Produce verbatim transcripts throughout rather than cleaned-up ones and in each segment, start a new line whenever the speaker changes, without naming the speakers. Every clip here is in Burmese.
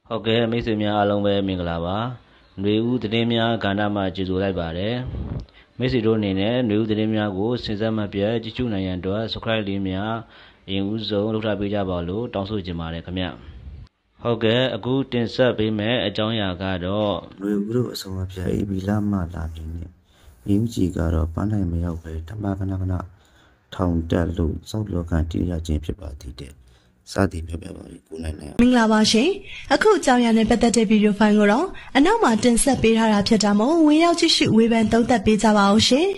ဟုတ်ကဲ့မိတ်ဆွေများအားလုံးပဲမင်္ဂလာပါຫນွေဦးသတင်းများကဏ္ဍမှာကြိုဆိုလိုက်ပါတယ်မိတ်ဆွေတို့အနေနဲ့ຫນွေဦးသတင်းများကိုစင်စက်မပြတ်ကြည့်ရှုနိုင်ရန်အတွက် subscribe လေးများအရင်ဦးဆုံးလုပ်ထားပေးကြပါလို့တောင်းဆိုချင်ပါတယ်ခင်ဗျဟုတ်ကဲ့အခုတင်ဆက်ပေးမယ့်အကြောင်းအရာကတော့
ຫນွေဦးတို့အဆုံးအဖြတ်ဧပြီလမှလာပြီနဲ့မြင်းကြီးကတော့ပန်းနိုင်မရောက်ပဲဓမ္မကနကနထောင်တက်လို့စောက်လောကတရားခြင်းဖြစ်ပါသည်တဲ့စသည်ပြောပြပါပြီကိုနိုင်နိုင်
မင်္ဂလာပါရှင်အခုအကြောင်းအရာနဲ့ပတ်သက်တဲ့ဗီဒီယိုဖိုင်ကိုတော့အနောက်မှာတင်ဆက်ပေးထားတာဖြစ်တာမို့ဝင်ရောက်ကြည့်ရှုဝေဖန်သုံးသပ်ပေးကြပါအောင်ရှင်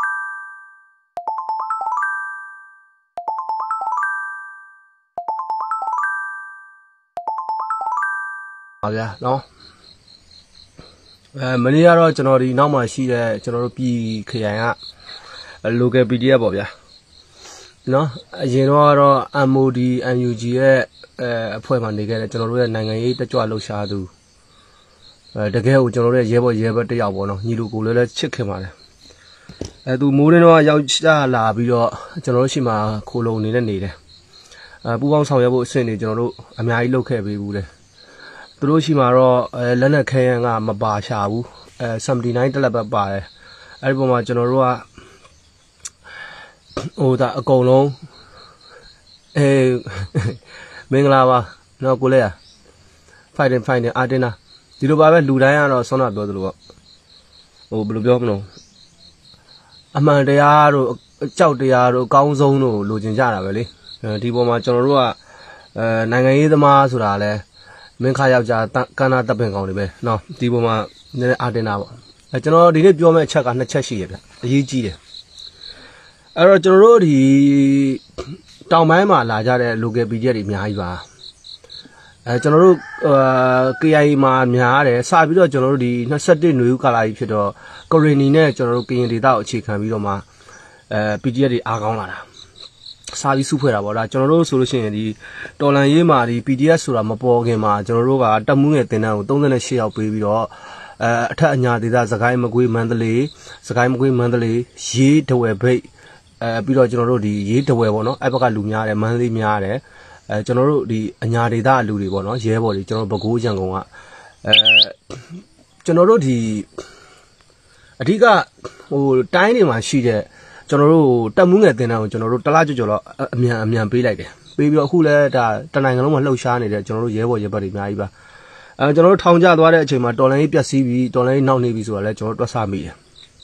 ပါဗျာနော်အဲမနေ့ကတော့ကျွန်တော်ဒီနောက်မှာရှိတဲ့ကျွန်တော်တို့ပြည်ခရိုင်က local ပီ ဒီ အက်ဖ် ပေါ့ဗျာနော်အရင်တော့ကတော့ အမ် အို ဒီ အန် ယူ ဂျီ ရဲ့အဲအဖွဲ့မှာနေခဲ့တဲ့ကျွန်တော်တို့ရဲ့နိုင်ငံရေးတက်ကြွလှုပ်ရှားသူအဲတကယ်ကိုကျွန်တော်တို့ရဲ့ရဲဘော်ရဲဘက်တယောက်ပေါ့နော်ညီလူကိုလည်းလည်းချစ်ခင်ပါတယ်အဲသူမိုးရင်းတော့ရောက်ချလာပြီးတော့ကျွန်တော်တို့ရှိမှခိုးလုံနေနဲ့နေတယ်အဲပူပေါင်းဆောင်ရွက်ဖို့အဆင့်တွေကျွန်တော်တို့အများကြီးလုပ်ခဲ့ပေးဘူးတယ်သူတို့ရှိမှတော့အဲလက်နက်ခဲယမ်းကမပါရှာဘူးအဲ seventy-nine တက်လက်ပဲပါတယ်အဲဒီပုံမှာကျွန်တော်တို့ကဟိုဒါအကုန်လုံးအေးမင်္ဂလာပါနော်ကိုလေးอ่ะ fighting fighting အာတင်နာဒီလိုပါပဲလူတိုင်းကတော့ဆောနာပြောသလိုပေါ့ဟိုဘယ်လိုပြောမလို့အမှန်တရားတို့ကြောက်တရားတို့အကောင်းဆုံးတို့လိုချင်ကြတာပဲလေဒီပေါ်မှာကျွန်တော်တို့ကအဲနိုင်ငံရေးသမားဆိုတာလဲမင်းခါယောက်ျားကန္နာတပ်ပင်ကောင်တွေပဲနော်ဒီပေါ်မှာနည်းနည်းအာတင်နာပေါ့အဲကျွန်တော်ဒီနေ့ပြောမယ့်အချက်ကနှစ်ချက်ရှိရဗျအရေးကြီးတယ်အဲ့တော့ကျွန်တော်တို့ဒီတောင်ပိုင်းမှာလာကြတဲ့ local ပီ ဒီ အက်ဖ် တွေအများကြီးပါအဲကျွန်တော်တို့အာ ကေ အိုင် အေ မှာများတယ်စပြီးတော့ကျွန်တော်တို့ဒီtwenty-oneຫນွေဦးကာလကြီးဖြစ်တော့ကရင်နီနဲ့ကျွန်တော်တို့ကရင်ဒေသကိုအခြေခံပြီးတော့မှအဲ ပီ ဒီ အက်ဖ် တွေအားကောင်းလာတာစာပြီးစုဖွဲ့တာပေါ့ဒါကျွန်တော်တို့ဆိုလို့ရှိရင်ဒီတော်လန်ရေးမှာဒီ ပီ ဒီ အက်ဖ် ဆိုတာမပေါ်ခင်မှာကျွန်တော်တို့ကတက်မှုငယ်တင်တန်းကိုthirty-eightယောက်ပေးပြီးတော့အဲအထက်အညာဒေသစကိုင်းမကွေးမန္တလေးစကိုင်းမကွေးမန္တလေးရေးတဝယ်ဘိတ်အဲပြီးတော့ကျွန်တော်တို့ဒီရေးတဝယ်ပေါ့နော်အဲ့ဘက်ကလူများတယ်မန္တလေးများတယ်အဲကျွန်တော်တို့ဒီအညာဒေသလူတွေပေါ့နော်ရဲဘော်တွေကျွန်တော်ပဲခူးရန်ကုန်ကအဲကျွန်တော်တို့ဒီအဓိကဟိုတိုင်းတွေမှာရှိတဲ့ကျွန်တော်တို့တက်မှုငယ်တင်တန်းကိုကျွန်တော်တို့တလားကြော်ကြော်တော့အမြန်အမြန်ပေးလိုက်တယ်ပေးပြီးတော့အခုလဲဒါတနိုင်ငံလုံးမှာလှုပ်ရှားနေတဲ့ကျွန်တော်တို့ရဲဘော်ရဲဘက်တွေအများကြီးပါအဲကျွန်တော်တို့ထောင်ကျသွားတဲ့အချိန်မှာတော်လိုင်းကြီးပြက်စီးပြီးတော်လိုင်းကြီးနောက်နေပြီဆိုတာလဲကျွန်တော်တို့တွက်ဆမိတယ်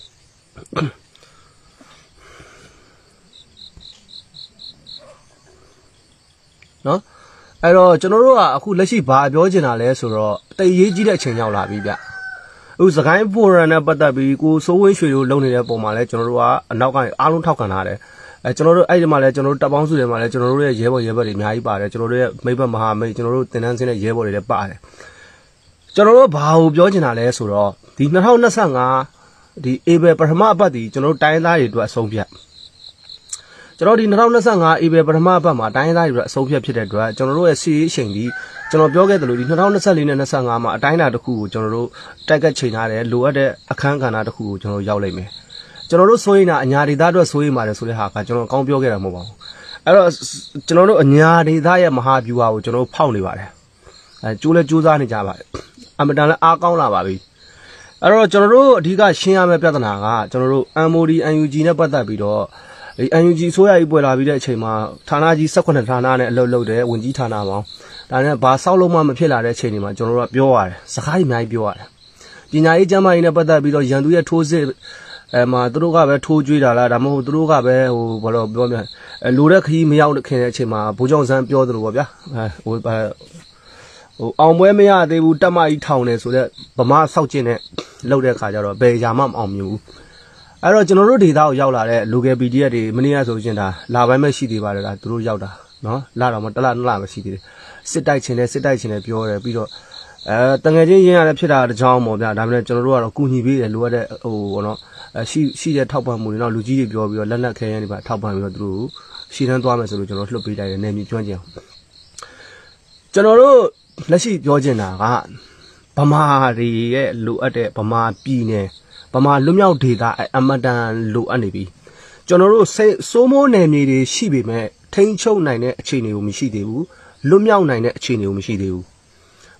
နော်အဲ့တော့ကျွန်တော်တို့ကအခုလက်ရှိဘာပြောချင်တာလဲဆိုတော့တိတ်ရေးကြီးတဲ့အချိန်ရောက်လာပြီဗျအခုစကိုင်းဖိုရန်နဲ့ပတ်သက်ပြီးကိုစိုးဝင်းရွှေတို့လုံနေတဲ့ပုံမှာလဲကျွန်တော်တို့ကအနောက်ကနေအားလုံးထောက်ခံထားတယ်အဲကျွန်တော်တို့အဲ့ဒီမှာလဲကျွန်တော်တို့တပ်ပေါင်းစုတွေမှာလဲကျွန်တော်တို့ရဲ့ရဲဘော်ရဲဘက်တွေအများကြီးပါတယ်ကျွန်တော်တို့ရဲ့မိဘမဟာမိတ်ကျွန်တော်တို့တင်တန်းစင်းတဲ့ရဲဘော်တွေလည်းပါတယ်ကျွန်တော်တို့ဘာကိုပြောချင်တာလဲဆိုတော့ဒီtwenty twenty-fiveဒီဧပြီပထမအပတ်ဒီကျွန်တော်တို့တိုင်းသားတွေအတွက်အဆုံးဖြတ်ကျွန်တော်ဒီtwenty twenty-fiveဧပြီပထမအပတ်မှာတိုင်းသားတွေအတွက်အဆုံးဖြတ်ဖြစ်တဲ့အတွက်ကျွန်တော်တို့ရဲ့စီရေးအချိန်ဒီကျွန်တော်ပြောခဲ့သလိုဒီtwenty twenty-fourနဲ့twenty-fiveမှာအတိုင်းအတာတစ်ခုကိုကျွန်တော်တို့တက်ကတ်ချိန်ထားတယ်လိုအပ်တဲ့အခန်းကဏ္ဍတစ်ခုကိုကျွန်တော်တို့ရောက်လိုက်မယ်ကျွန်တော်တို့ဆိုရင်အညာဒေသအတွက်ဆိုရင်ပါတယ်ဆိုတဲ့ဟာကကျွန်တော်ကောင်းပြောခဲ့တာမဟုတ်ပါဘူးအဲ့တော့ကျွန်တော်တို့အညာဒေသရဲ့မဟာဗျူဟာကိုကျွန်တော်တို့ဖောက်နေပါတယ်အဲကျိုးလဲကျိုးစားနေကြပါတယ်အမတန်လဲအားကောင်းလာပါပြီအဲ့တော့ကျွန်တော်တို့အဓိကရှင်းရမယ့်ပြဿနာကကျွန်တော်တို့ အမ် အို ဒီ အန် ယူ ဂျီ နဲ့ပတ်သက်ပြီးတော့ဒီ အန် ယူ ဂျီ အစိုးရကြီးပွဲလာပြီးတဲ့အချိန်မှာဌာနကြီးseventeenဌာနနဲ့အလုပ်လုပ်တယ်ဝင်ကြီးဌာနပေါင်းဒါနဲ့ဘာဆောက်လို့မှမဖြစ်လာတဲ့အချိန်တွေမှာကျွန်တော်တို့ကပြောရတယ်စကားကြီးအများကြီးပြောရတယ်ပညာရေးကျမ်းမာရေးနဲ့ပတ်သက်ပြီးတော့ရန်သူရဲ့ထိုးစစ်အဲမှာသူတို့ကပဲထိုးကြွေးတာလားဒါမှမဟုတ်သူတို့ကပဲဟိုဘာလို့ပြောပြန်လိုတဲ့ခရီးမရောက်ခင်တဲ့အချိန်မှာဘိုးကျောင်းဆန်းပြောသလိုပေါ့ဗျာဟိုဟိုအောင်ပွဲမရသေးဘူးတက်မကြီးထောင်နေဆိုတော့ဗမာဆောက်ကျင်နဲ့လောက်တဲ့ခါကျတော့ဘယ်ရာမှမအောင်မြင်ဘူးအဲ့တော့ကျွန်တော်တို့ဒေသကိုရောက်လာတဲ့ local ပီ ဒီ အက်ဖ် တွေမနေ့ကဆိုရင်ဒါလာပိုင်းပဲရှိသေးပါတယ်လားသူတို့ရောက်တာနော်လာတော့မတလားနှစ်လမရှိသေးတယ်စစ်တိုက်ခြင်းနဲ့စစ်တိုက်ခြင်းနဲ့ပြောတယ်ပြီးတော့အဲတငယ်ချင်းရင်းရတဲ့ဖြစ်တာတကြောင်ပေါ့ဗျာဒါပေမဲ့ကျွန်တော်တို့ကတော့ကူညီပေးတယ်လိုအပ်တဲ့ဟိုဘောနော်အဲရှိရှိတဲ့ထောက်ပံ့မှုတွေနော်လူကြီးတွေပြောပြီးတော့လက်နက်ခဲယမ်းတွေပါထောက်ပံ့ပြီးတော့သူတို့ရှီတန်းသွားမယ်ဆိုလို့ကျွန်တော်လှုပ်ပေးလိုက်တယ်နေမြေကျွမ်းကျင်ကျွန်တော်တို့လက်ရှိပြောချင်တာကဗမာတွေရဲ့လိုအပ်တဲ့ဗမာပြည်နယ်ဗမာလွတ်မြောက်ဒေသအမတန်လိုအပ်နေပြီကျွန်တော်တို့စိုးမိုးနယ်မြေတွေရှိပေမဲ့ထိန်းချုပ်နိုင်တဲ့အခြေအနေကိုမရှိသေးဘူးလွတ်မြောက်နိုင်တဲ့အခြေအနေကိုမရှိသေးဘူး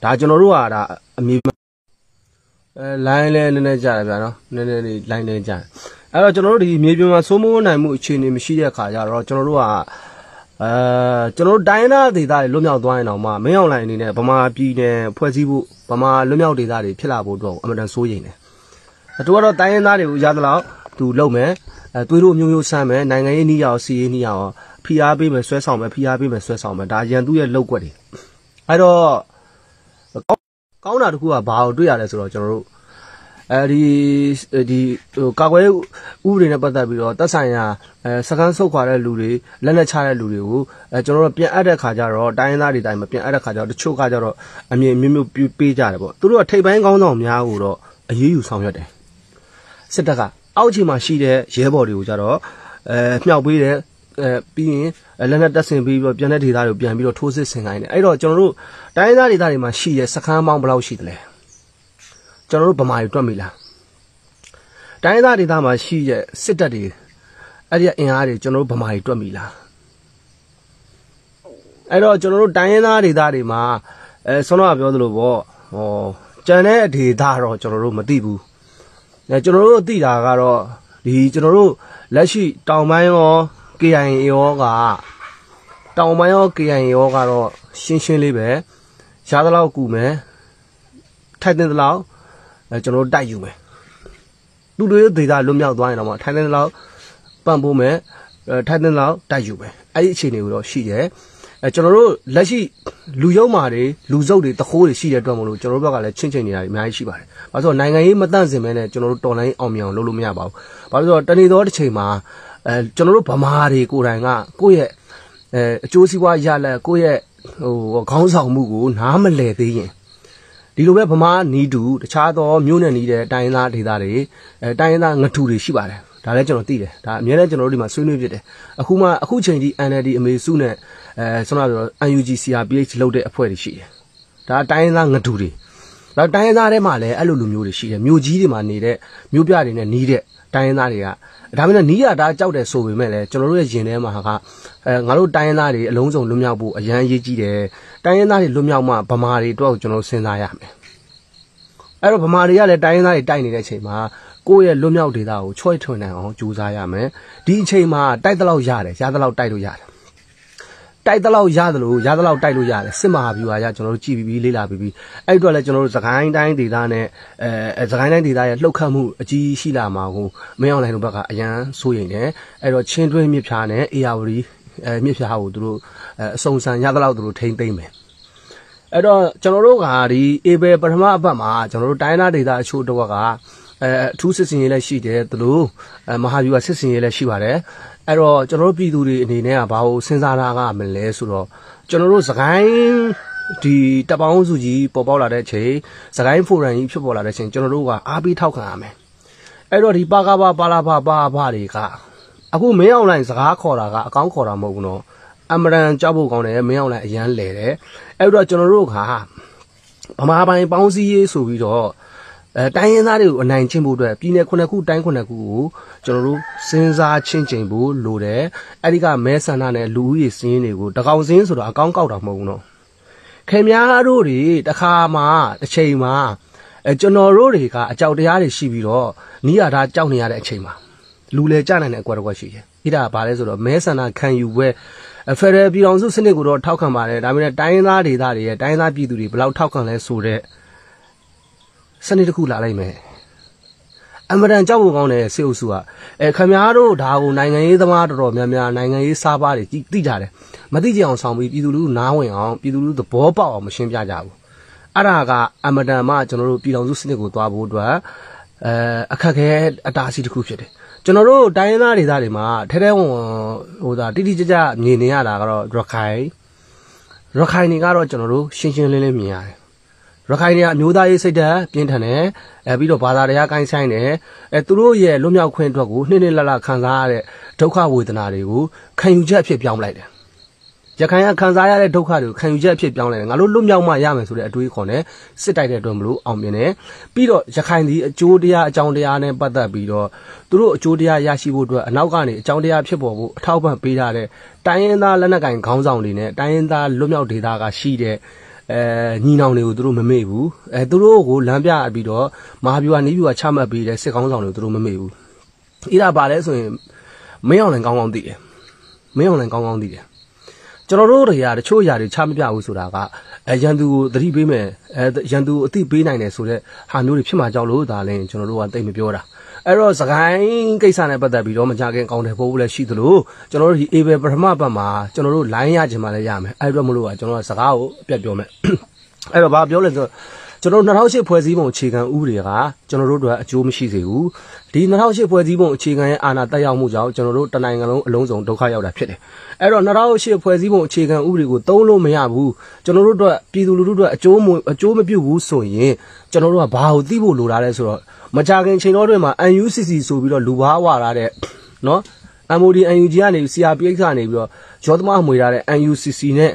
ဒါကျွန်တော်တို့ကဒါအမြင်အဲလိုင်းလဲနည်းနည်းကြတယ်ဗျာနော်နည်းနည်းလေးလိုင်းနေကြတယ်အဲ့တော့ကျွန်တော်တို့ဒီမြေပြင်မှာစိုးမိုးနိုင်မှုအခြေအနေမရှိတဲ့အခါကျတော့ကျွန်တော်တို့ကအဲကျွန်တော်တို့တိုင်းသားဒေသတွေလွတ်မြောက်သွားရင်တော့မှမင်းအောင်လိုင်းအနေနဲ့ဗမာပြည်နယ်ဖွဲ့စည်းဖို့ဗမာလွတ်မြောက်ဒေသတွေဖြစ်လာဖို့တော့အမှန်တန်စိုးရိမ်တယ်အတူကတော့တိုင်းရင်းသားတွေကိုရသလောက်သူလုပ်မယ်အဲသွေးတို့မျိုးမျိုးဆမ်းမယ်နိုင်ငံရေးနှီးရအောင်စီရေးနှီးရအောင်ဖိအားပေးမယ်ဆွဲဆောင်မယ်ဖိအားပေးမယ်ဆွဲဆောင်မယ်ဒါရန်သူရဲ့လောက်ွက်တွေအဲ့တော့ကောင်းတာတစ်ခုကဘာကိုတွေ့ရလဲဆိုတော့ကျွန်တော်တို့အဲဒီဒီဟိုကာကွယ်ဥပဒေနဲ့ပတ်သက်ပြီးတော့တပ်ဆိုင်ရာအဲစကန်ဆုတ်ခွာတဲ့လူတွေလက်လက်ချတဲ့လူတွေကိုအဲကျွန်တော်တို့ပြန်အပ်တဲ့ခါကျတော့တိုင်းရင်းသားတွေတိုင်းမပြန်အပ်တဲ့ခါကျတော့တချို့ကကျတော့အမြင်မျိုးမျိုးပေးကြတယ်ပေါ့သူတို့ကထိပ်ပိုင်းကောင်းဆောင်များကိုတော့အရေးယူဆောင်ရွက်တယ်စစ်တပ်ကအောက်ခြေမှာရှိတဲ့ရဲဘော်တွေကိုကြတော့အဲမြှောက်ပေးတယ်အဲပြီးရင်လက်နဲ့တက်ဆင်ပြီးတော့ပြန်တဲ့ဒေသတွေကိုပြန်ပြီးတော့ထိုးစစ်ဆင်ခိုင်းတယ်အဲ့တော့ကျွန်တော်တို့တိုင်းရင်းသားဒေသတွေမှာရှိတဲ့စခန်းပေါင်းဘယ်လောက်ရှိသလဲကျွန်တော်တို့ဗမာတွေတွက်မိလားတိုင်းသားဒေသမှာရှိတဲ့စစ်တပ်တွေအဲ့ဒီအင်အားတွေကျွန်တော်တို့ဗမာတွေတွက်မိလားအဲ့တော့ကျွန်တော်တို့တိုင်းသားဒေသတွေမှာအဲဆွမ်းတော်ကပြောသလိုပေါ့ဟောကြံတဲ့ဒေသတော့ကျွန်တော်တို့မသိဘူးအဲကျွန်တော်တို့သိတာကတော့ဒီကျွန်တော်တို့လက်ရှိတောင်ပိုင်းရော K I A ရောကတောင်ပိုင်းရော K I A ရောကတော့ရှင်းရှင်းလေးပဲရသလောက်ကူမယ်ထိုက်တဲ့လောက်အဲကျွန်တော်တို့တိုက်ယူမယ်လူတွေဒေတာလွတ်မြောက်သွားရင်တော့ထိုက်တဲ့လောက်ပံ့ပိုးမယ်အဲထိုက်တဲ့လောက်တိုက်ယူမယ်အဲ့ဒီအခြေအနေကိုတော့ရှိတယ်အဲကျွန်တော်တို့လက်ရှိလူယုံမာတွေလူစုပ်တွေတခိုးတွေရှိတဲ့အတွက်မလို့ကျွန်တော်တို့ဘက်ကလည်းချင်းချင်းနေတာအများကြီးရှိပါတယ်။ဘာလို့ဆိုတော့နိုင်ငံရေးမတန့်စင်မဲနဲ့ကျွန်တော်တို့တော်လိုင်းအောင်မြင်အောင်လုပ်လို့မရပါဘူး။ဘာလို့ဆိုတော့တနေ့သောတစ်ချိန်မှာအဲကျွန်တော်တို့ဗမာတွေကိုယ်တိုင်ကကိုယ့်ရဲ့အဲအကျိုးစီးပွားရလက်ကိုယ့်ရဲ့ဟိုခေါင်းဆောင်မှုကိုနားမလည်သေးရင်ဒီလိုပဲဗမာနီးတူတခြားသောမျိုးနဲ့နီးတဲ့တိုင်းသားဒေသတွေအဲတိုင်းသားငထူတွေရှိပါတယ်ဒါလည်းကျွန်တော်သိတယ်ဒါအများနဲ့ကျွန်တော်တို့ဒီမှာဆွေးနွေးဖြစ်တယ်အခုမှအခုချိန်ကြီး N L D အမေစုနဲ့အဲဆိုတော့ N U G C R P H လောက်တဲ့အဖွဲ့တွေရှိတယ်ဒါတိုင်းသားငထူတွေနောက်တိုင်းသားထဲမှာလည်းအဲ့လိုလူမျိုးတွေရှိတယ်မြို့ကြီးတွေမှာနေတဲ့မြို့ပြတွေနဲ့နီးတဲ့တိုင်းသားတွေကဒါမှမဟုတ်နီးရတာကြောက်တယ်ဆိုပေမဲ့လည်းကျွန်တော်တို့ရဲ့ယင်ထဲမှာကအဲငါတို့တိုင်းသားတွေအလုံးစုံလွတ်မြောက်ဖို့အရန်ရေးကြီးတယ်တိုင်းရင်းသားတွေလွတ်မြောက်မှဗမာတွေတော့ကျွန်တော်စဉ်းစားရမယ်အဲ့တော့ဗမာတွေကလည်းတိုင်းရင်းသားတွေတိုက်နေတဲ့အချိန်မှာကိုယ့်ရဲ့လွတ်မြောက်ဒေသကိုချွဲထွင်နိုင်အောင်ကြိုးစားရမယ်ဒီအချိန်မှာတိုက်တဲ့လောက်ရတယ်ရတဲ့လောက်တိုက်လို့ရတယ်တိုက်တဲ့လောက်ရတယ်လို့ရတဲ့လောက်တိုက်လို့ရတယ်စစ်မဟာဗျူဟာရကျွန်တော်တို့ကြည်ပြီးလေးလာပြီးပြီးအဲ့အတွက်လည်းကျွန်တော်တို့စကိုင်းတိုင်းဒေသနဲ့အဲစကိုင်းတိုင်းဒေသရဲ့လှုပ်ခတ်မှုအကြီးရှိလာမှာကိုမင်းအောင်လှိုင်တို့ဘက်ကအရန်စိုးရိမ်တယ်အဲ့တော့ချင်းတွင်းမြစ်ဖြားနဲ့အေယာဝတီအဲမြစ်ဖြားကိုသူတို့အစုံစံရတဲ့လောက်သူတို့ထိမ့်သိမ့်မယ်အဲ့တော့ကျွန်တော်တို့ကဒီအေဘယ်ပထမအပတ်မှာကျွန်တော်တို့တိုင်းသားဒေသအချို့တော့ကအဲအထူးစစ်စင်ရေးလည်းရှိတယ်သူတို့အဲမဟာဗျူဟာစစ်စင်ရေးလည်းရှိပါတယ်အဲ့တော့ကျွန်တော်တို့ပြည်သူတွေအနေနဲ့ကဘာလို့စဉ်းစားတာကမလဲဆိုတော့ကျွန်တော်တို့စကိုင်းဒီတပ်ပေါင်းစုကြီးပေါ်ပေါက်လာတဲ့အချိန်စကိုင်းဖိုရမ်ကြီးဖြစ်ပေါ်လာတဲ့အချိန်ကျွန်တော်တို့ကအားပေးထောက်ခံရမယ်အဲ့တော့ဒီပါကပါပါလာပါပါပါတွေကအခုမင်းအောင်လိုင်းစကားခေါ်တာကအကောင်းခေါ်တာမဟုတ်ဘူးနော်အမရန်ကြောက်ဖို့ကောင်းတယ်မင်းအောင်လိုင်းအရန်လဲတယ်အဲ့တော့ကျွန်တော်တို့ကဗမာပိုင်းပေါင်းစည်းရေးဆိုပြီးတော့အဲတိုင်းရင်းသားတွေကိုအနိုင်ကျင့်ဖို့အတွက်ပြည်နယ်ခုနှစ်ခုတိုင်းခုနှစ်ခုကိုကျွန်တော်တို့စဉ်းစားချင်းချိန်ဖို့လိုတယ်အဲ့ဒီကမဲဆန္ဒနဲ့လူဦးရေစင်းတွေကိုတကောင်စင်းဆိုတော့အကောင်းကောက်တာမဟုတ်ဘူးနော်ခင်ဗျားတို့တွေတခါမှတစ်ချိန်မှာအဲကျွန်တော်တို့တွေကအကြောက်တရားတွေရှိပြီးတော့နီးရတာကြောက်နေရတဲ့အချိန်မှာလူလေကြနိုင်တဲ့အကွက်တစ်ကွက်ရှိတယ်ဣဒါကဘာလဲဆိုတော့မဲဆန္ဒခံယူပွဲဖက်ဒရယ်ပြည်အောင်စုစနစ်ကိုတော့ထောက်ခံပါတယ်ဒါပေမဲ့တိုင်းရင်းသားဒေသတွေရဲ့တိုင်းရင်းသားပြည်သူတွေဘယ်လောက်ထောက်ခံလဲဆိုတဲ့စနစ်တစ်ခုလာလိုက်မယ်အမရန်ကြောက်ဖို့ကောင်းတဲ့စေအုပ်စုကအဲခင်ဗျားတို့ဒါကိုနိုင်ငံရေးသမားတော်တော်များများနိုင်ငံရေးစားပါတွေသိကြတယ်မသိကြအောင်ဆောင်ပြီးပြည်သူလူထုနားဝင်အောင်ပြည်သူလူထုသဘောပေါက်အောင်မရှင်းပြကြဘူးအဲ့ဒါကအမတန်မှကျွန်တော်တို့ပြည်တော်စုစနစ်ကိုသွားဖို့အတွက်အဲအခက်ခဲအတားအဆီးတစ်ခုဖြစ်တယ်ကျွန်တော်တို့တိုင်းရင်းသားဒေသတွေမှာထဲထဲဝင်ဟိုဒါတိတိကျကျမြင်နေရတာကတော့ရခိုင်ရခိုင်တွေကတော့ကျွန်တော်တို့ရှင်းရှင်းလင်းလင်းမြင်ရတယ်ရခိုင်တွေကအမျိုးသားရေးစိတ်ဓာတ်ပြင်းထန်တယ်အဲပြီးတော့ဘာသာတရားကိုင်းဆိုင်တယ်အဲသူတို့ရဲ့လွတ်မြောက်ခွင့်အတွက်ကိုနှစ်နှစ်လလခံစားရတဲ့ဒုက္ခဝေဒနာတွေကိုခံယူချက်အဖြစ်ပြောင်းလိုက်တယ်ရခိုင်ကခံစားရတဲ့ဒုက္ခတွေကိုခံယူချက်အဖြစ်ပြောင်းလိုက်တယ်ငါတို့လွတ်မြောက်မှရမယ်ဆိုတဲ့အတွေးခေါ်နဲ့စစ်တိုက်တဲ့အတွက်မလို့အောင်မြင်တယ်ပြီးတော့ရခိုင်ဒီအကျိုးတရားအကြောင်းတရားနဲ့ပတ်သက်ပြီးတော့သူတို့အကျိုးတရားရရှိဖို့အတွက်အနောက်ကနေအကြောင်းတရားဖြစ်ပေါ်ဖို့အထောက်ပံ့ပေးထားတဲ့တိုင်းရင်းသားလက်နက်ကိုင်ခေါင်းဆောင်တွေနဲ့တိုင်းရင်းသားလွတ်မြောက်ဒေသကရှိတဲ့အဲညီနောင်တွေကိုသူတို့မမေ့ဘူးအဲသူတို့ကိုလမ်းပြပြီးတော့မဟာဗျူဟာနေဗျူဟာချမှတ်ပြီးတဲ့စစ်ကောင်းဆောင်တွေကိုသူတို့မမေ့ဘူးအဲ့ဒါပါလဲဆိုရင်မင်းအောင်လည်းကောင်းကောင်းသိတယ်မင်းအောင်လည်းကောင်းကောင်းသိတယ်ကျွန်တော်တို့တွေကတချို့ຢာတွေချမပြဘူးဆိုတာကအဲရန်သူကိုသတိပေးမယ်အဲရန်သူကိုအသိပေးနိုင်တယ်ဆိုတဲ့ဟာမျိုးတွေဖြစ်မှာကြောက်လို့ဒါလည်းကျွန်တော်တို့ကတိတ်မပြောတာအဲ့တော့စကိုင်းကိစ္စနဲ့ပတ်သက်ပြီးတော့မကြခင်ကောင်းတယ်ပို့ဖို့လည်းရှိသလိုကျွန်တော်တို့ဒီအေဘယ်ပထမပတ်မှာကျွန်တော်တို့ line ရချင်မှလည်းရမယ်အဲ့တော့မလို့ကကျွန်တော်ကစကားကိုအပြတ်ပြောမယ်အဲ့တော့ဘာပြောလဲဆိုကျွန်တော်၂၀၀၈ဖွဲ့စည်းပုံအခြေခံဥပဒေကကျွန်တော်တို့တို့အကျိုးမရှိစေဘူးဒီ၂၀၀၈ဖွဲ့စည်းပုံအခြေခံရဲ့အာဏာတက်ရောက်မှုကြောင့်ကျွန်တော်တို့တနိုင်ငံလုံးအလုံးစုံဒုက္ခရောက်တာဖြစ်တယ်အဲ့တော့၂၀၀၈ဖွဲ့စည်းပုံအခြေခံဥပဒေကိုသုံးလို့မရဘူးကျွန်တော်တို့တို့ပြည်သူလူထုတို့အကျိုးအကျိုးမပြုဘူးဆိုရင်ကျွန်တော်တို့ကဘာကိုသိဖို့လိုတာလဲဆိုတော့မကြခင်ချိန်တော်တွင်မှာ N U C C ဆိုပြီးတော့လူဘာဝါရတဲ့နော် M O D N U G ကနေ C R P H ကနေပြီးတော့ရောသမအမွေရတဲ့ N U C C နဲ့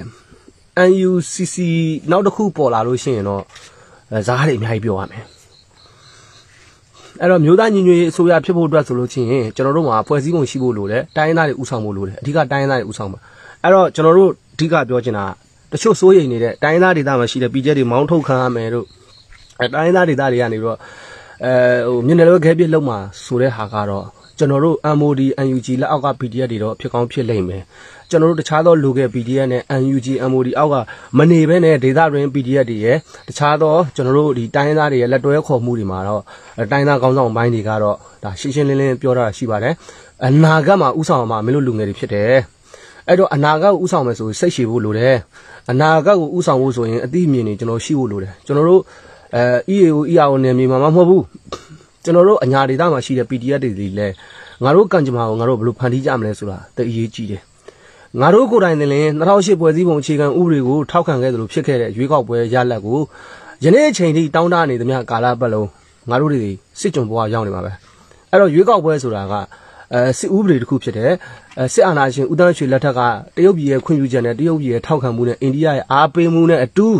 N U C C နောက်တစ်ခုပေါ်လာလို့ရှိရင်တော့ဇာတ်တွေအများကြီးပြောရမယ်အဲ့တော့မျိုးသားညီညွတ်ရေးအစိုးရဖြစ်ဖို့အတွက်ဆိုလို့ချင်းကျွန်တော်တို့မှာဖွဲ့စည်းပုံရှိဖို့လိုတယ်တိုင်းရင်းသားတွေဥဆောင်ဖို့လိုတယ်အဓိကတိုင်းရင်းသားတွေဥဆောင်ပါအဲ့တော့ကျွန်တော်တို့အဓိကပြောချင်တာတချို့စိုးရိမ်နေတဲ့တိုင်းရင်းသားဒေသမှာရှိတဲ့ပြည်ကျက်တွေမောင်းထုတ်ခံရမယ်တို့အဲတိုင်းရင်းသားဒေသတွေကနေပြီးတော့အဲဟိုမြင်းနယ်လို့ခဲပြစ်လုံးမှာဆိုတဲ့ဟာကတော့ကျွန်တော်တို့ M O D N U G လက်အောက်က P D F တွေတော့ဖြစ်ကောင်းဖြစ်လိမ့်မယ်ကျွန်တော်တို့တခြားသောလူငယ် P D F နဲ့ N U G M O D အောက်ကမနေဘဲနဲ့ဒေသတွင်း P D F တွေရဲ့တခြားသောကျွန်တော်တို့ဒီတိုင်းသားတွေရဲ့လက်တွဲခေါ်မှုတွေမှာတော့တိုင်းသားကောင်းဆောင်ပိုင်းတွေကတော့ဒါရှင်းရှင်းလင်းလင်းပြောတာရှိပါတယ်အနာဂတ်မှာဥဆောင်မှာမင်းတို့လူငယ်တွေဖြစ်တယ်အဲ့တော့အနာဂတ်ကိုဥဆောင်မယ်ဆိုရင်စိတ်ရှည်ဖို့လိုတယ်အနာဂတ်ကိုဥဆောင်ဖို့ဆိုရင်အသိအမြင်တွေကျွန်တော်ရှိဖို့လိုတယ်ကျွန်တော်တို့အဲ E A O E R O နယ်မြေမှာမဟုတ်ဘူးကျွန်တော်တို့အညာဒေသမှာရှိတဲ့ P D F တွေလည်းငါတို့ကံကြမ္မာကိုငါတို့ဘယ်လိုဖန်တီးကြမလဲဆိုတာတအရေးကြီးတယ်ငါတို့ကိုယ်တိုင်လည်း၂၀၀၈ဖွဲ့စည်းပုံအခြေခံဥပဒေကိုထောက်ခံခဲ့သလိုဖြစ်ခဲ့တဲ့ရွေးကောက်ပွဲရလဒ်ကိုယနေ့အချိန်ထိတောင်းတနေသမျှကာလပတ်လုံးငါတို့တွေစစ်ကြုံဘဝရောက်နေမှာပဲအဲ့တော့ရွေးကောက်ပွဲဆိုတာကအဲစစ်ဥပဒေတစ်ခုဖြစ်တယ်အဲစစ်အာဏာရှင်ဦးသန်းရွှေလက်ထက်ကတရုတ်ပြည်ရဲ့ခွင့်ပြုချက်နဲ့တရုတ်ပြည်ရဲ့ထောက်ခံမှုနဲ့အိန္ဒိယရဲ့အားပေးမှုနဲ့အတူ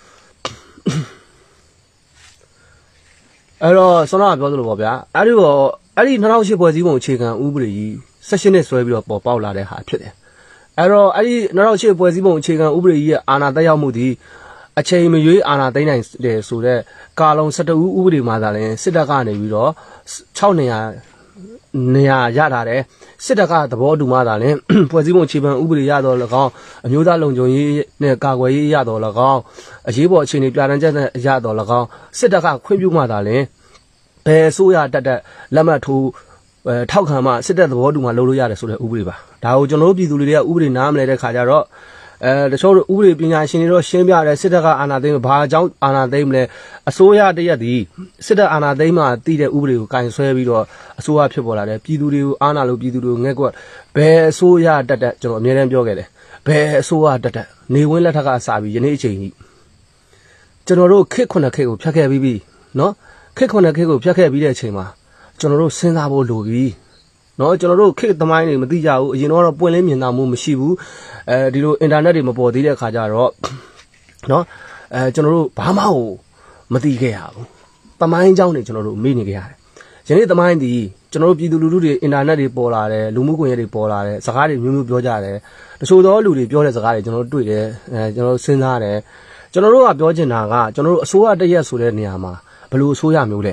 အဲ့တော့ဆောနာပြောသလိုပေါ့ဗျာအဲ့ဒီတော့အဲ့ဒီ၂၀၀၈ဖွဲ့စည်းပုံအခြေခံဥပဒေကြီး၁၈နှစ်ဆွဲပြီးတော့ပေါ်ပေါက်လာတဲ့ဟာဖြစ်တယ်အဲ့တော့အဲ့ဒီ၂၀၀၈ဖွဲ့စည်းပုံအခြေခံဥပဒေကြီးရဲ့အာဏာတက်ရောက်မှုဒီအချိန်မရွေးအာဏာသိမ်းနိုင်တယ်ဆိုတော့ကာလုံ၁၁ဦးဥပဒေမှာသာလဲစစ်တပ်ကနေပြီးတော့၆နေရာနေရာရထားတယ်စစ်တပ်ကသဘောတူမှသာလဲဖွဲ့စည်းပုံအခြေခံဥပဒေရတော့၎င်းအမျိုးသားလုံခြုံရေးနဲ့ကာကွယ်ရေးရတော့၎င်းအရေးပေါ်အခြေအနေပြဋ္ဌာန်းချက်နဲ့ရတော့၎င်းစစ်တပ်ကခွင့်ပြုမှသာလဲဘယ်ဆိုရတက်တက်လက်မှတ်ထိုးအဲထောက်ခံမှစစ်တပ်သဘောတူမှလုပ်လို့ရတယ်ဆိုတဲ့ဥပဒေပါဒါကိုကျွန်တော်တို့ပြည်သူတွေကဥပဒေနားမလဲတဲ့ခါကျတော့အဲတချို့ဥပဒေပညာရှင်တွေတော့ရှင်းပြတယ်စစ်တပ်ကအာဏာသိမ်းဘာအကြောင်းအာဏာသိမ်းမလဲအစိုးရတရက်ဒီစစ်တပ်အာဏာသိမ်းမှတည်တဲ့ဥပဒေကိုကင်ဆွဲပြီးတော့အစိုးရဖြစ်ပေါ်လာတယ်ပြည်သူတွေကိုအာဏာလို့ပြည်သူတွေကိုငဲ့ကွက်ဘယ်အစိုးရတက်တက်ကျွန်တော်အမြဲတမ်းပြောခဲ့တယ်ဘယ်အစိုးရတက်တက်နေဝင်းလက်ထက်ကစပြီးယနေ့အချိန်ကြီးကျွန်တော်တို့ခစ်ခုနှစ်ခစ်ကိုဖြတ်ခဲ့ပြီးပြီနော်ခစ်ခုနှစ်ခစ်ကိုဖြတ်ခဲ့ပြီးတဲ့အချိန်မှာကျွန်တော်တို့စဉ်းစားဖို့လိုပြီနော်ကျွန်တော်တို့ခေတ်သမိုင်းတွေမသိကြဘူးအရင်တော့ပွင့်လင်းမြင်သာမှုမရှိဘူးအဲဒီလိုအင်တာနက်တွေမပေါ်သေးတဲ့အခါကျတော့နော်အဲကျွန်တော်တို့ဘာမှမသိခဲ့ရဘူးသမိုင်းအကြောင်းတွေကျွန်တော်တို့မေ့နေခဲ့ရတယ်ယနေ့သမိုင်းဒီကျွန်တော်တို့ပြည်သူလူထုတွေအင်တာနက်တွေပေါ်လာတယ်လူမှုကွန်ရက်တွေပေါ်လာတယ်စကားတွေမျိုးမျိုးပြောကြတယ်တချို့သောလူတွေပြောတဲ့စကားတွေကျွန်တော်တို့တွေ့တယ်အဲကျွန်တော်တို့စဉ်းစားတယ်ကျွန်တော်တို့ကပြောချင်တာကကျွန်တော်တို့အစိုးရတရက်ဆိုတဲ့နေရာမှာဘယ်လိုအစိုးရမျိုးလဲ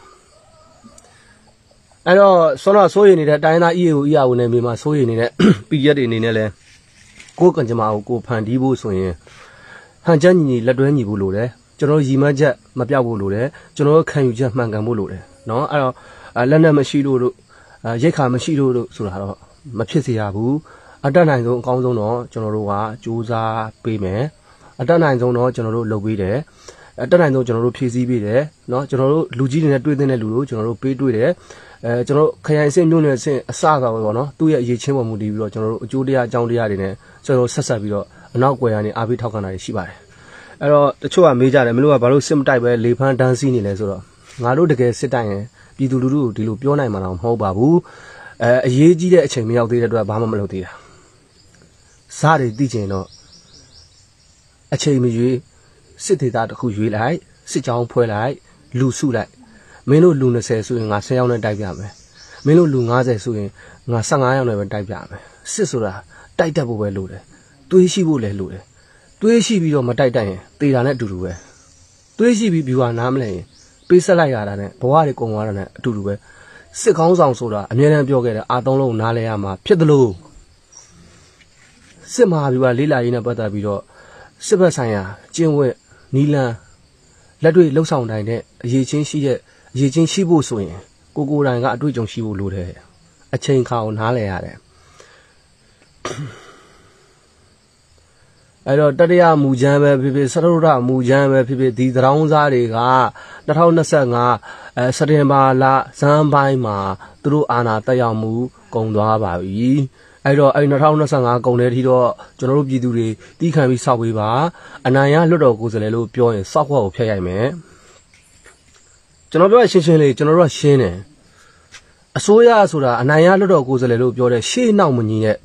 အဲ့တော့ဆောနာစိုးရိမ်နေတဲ့တိုင်းသား E A O E R O နဲ့မြေမှာစိုးရိမ်နေတဲ့ P D F တွေအနေနဲ့လဲကိုယ်ကံကြမ္မာကိုကိုဖန်တီးဖို့ဆိုရင်ဟန်ချက်ညီညီလက်တွဲညီဖို့လိုတယ်ကျွန်တော်ရီမတ်ချက်မပြောက်ဖို့လိုတယ်ကျွန်တော်ခံယူချက်မှန်ကန်ဖို့လိုတယ်နော်အဲ့တော့လက်နက်မရှိလို့တို့ရိတ်ခါမရှိလို့တို့ဆိုတာတော့မဖြစ်စေရဘူးအတက်နိုင်ဆုံးအကောင်းဆုံးတော့ကျွန်တော်တို့ကစူးစမ်းပေးမယ်အတက်နိုင်ဆုံးတော့ကျွန်တော်တို့လုပ်ပေးတယ်အတက်နိုင်ဆုံးကျွန်တော်တို့ဖြည့်ဆည်းပေးတယ်နော်ကျွန်တော်တို့လူကြီးတွေနဲ့တွေ့တဲ့လူတို့ကျွန်တော်တို့ပေးတွေ့တယ်အဲကျွန်တော်ခရိုင်အဆင့်မျိုးနယ်အဆင့်အစကပေါ့နော်သူ့ရဲ့အရေးချင်းပေါ်မူတည်ပြီးတော့ကျွန်တော်တို့အကျိုးတရားအကြောင်းတရားတွေနဲ့ကျွန်တော်ဆက်ဆက်ပြီးတော့အနောက်ကွယ်ကနေအားပေးထောက်ခံတာရှိပါတယ်အဲ့တော့တချို့ကမေးကြတယ်မင်းတို့ကဘာလို့စစ်မတိုက်ပဲလေဖန်းတန်းစီးနေလဲဆိုတော့ငါတို့တကယ်စစ်တိုက်ရင်ပြည်သူလူထုကိုဒီလိုပြောနိုင်မှာတော့မဟုတ်ပါဘူးအဲအရေးကြီးတဲ့အချိန်မရောက်သေးတဲ့အတွက်ဘာမှမလုပ်သေးတာစားတွေသိချင်တော့အချိန်မရွေးစစ်ဒေသတစ်ခုရွေးလိုက်စစ်ကြောင်းဖွဲ့လိုက်လူစုလိုက်မင်းတို့လူ၂၀ဆိုရင်ငါ၁၀ယောက်နဲ့တိုက်ပြမယ်မင်းတို့လူ၅၀ဆိုရင်ငါ၁၅ယောက်နဲ့ပဲတိုက်ပြမယ်စစ်ဆိုတာတိုက်တတ်ဖို့ပဲလိုတယ်တွေးရှိဖို့လည်းလိုတယ်တွေးရှိပြီးတော့မတိုက်တိုက်ရင်တေတာနဲ့အတူတူပဲတွေးရှိပြီး view ဟာနားမလဲရင်ပေးဆက်လိုက်ရတာနဲ့ဘဝတွေကုန်သွားတာနဲ့အတူတူပဲစစ်ကောင်းဆောင်ဆိုတာအမြဲတမ်းပြောခဲ့တယ်အာသုံးလုံးနားလဲရမှာဖြစ်တယ်လို့စစ်မဟာဗျူဟာလေးလာရေးနဲ့ပတ်သက်ပြီးတော့စစ်ဘက်ဆိုင်ရာကျင့်ဝတ်နီလန်လက်တွေ့လှုပ်ဆောင်တိုင်းတဲ့အရေးချင်းရှိတဲ့အရေးချင်းရှိဖို့ဆိုရင်ကိုကိုတိုင်ကအတွေ့အကြုံရှိဖို့လိုတယ်အချိန်ခါကိုနားလဲရတယ်အဲ့တော့တတိယမူချမ်းပဲဖြစ်ဖြစ်စတုထမူချမ်းပဲဖြစ်ဖြစ်ဒီသရောင်းစားတွေက၂၀၂၅အဲစက်တင်ဘာလဇန်ပိုင်းမှာသူတို့အာဏာတက်ရောက်မှုကုန်သွားပါပြီအဲ့တော့အဲ့၂၀၂၅ကုန်တဲ့အထိတော့ကျွန်တော်တို့ပြည်သူတွေတီးခံပြီးစောက်ပေးပါအနိုင်ရလွတ်တော်ကိုယ်စားလှယ်လို့ပြောရင်စောက်ခွက်ကိုဖျက်ရိုက်မယ်ကျွန်တော်ပြောရရှင်းရှင်းလေးကျွန်တော်တို့ကရှင်းတယ်အစိုးရဆိုတာအနိုင်ရလွတ်တော်ကိုယ်စားလှယ်လို့ပြောတဲ့ရှေ့နောက်မညီတဲ့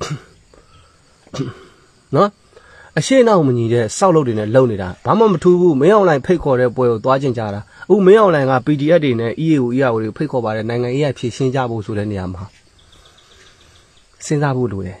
နော်အရှိနောက်မညီတဲ့စောက်လုပ်တွေနဲ့လုံနေတာဘာမှမထူးဘူးမင်းအောင်လိုင်းဖိတ်ခေါ်တဲ့ပွဲကိုသွားကျင်ကြတာအခုမင်းအောင်လိုင်းက P D F တွေနဲ့ E A O E A O တွေဖိတ်ခေါ်ပါတယ်နိုင်ငံရေးအဖြစ်ရှင်းကြဖို့ဆိုတဲ့နေရာမှာစဉ်းစားဖို့လိုတယ်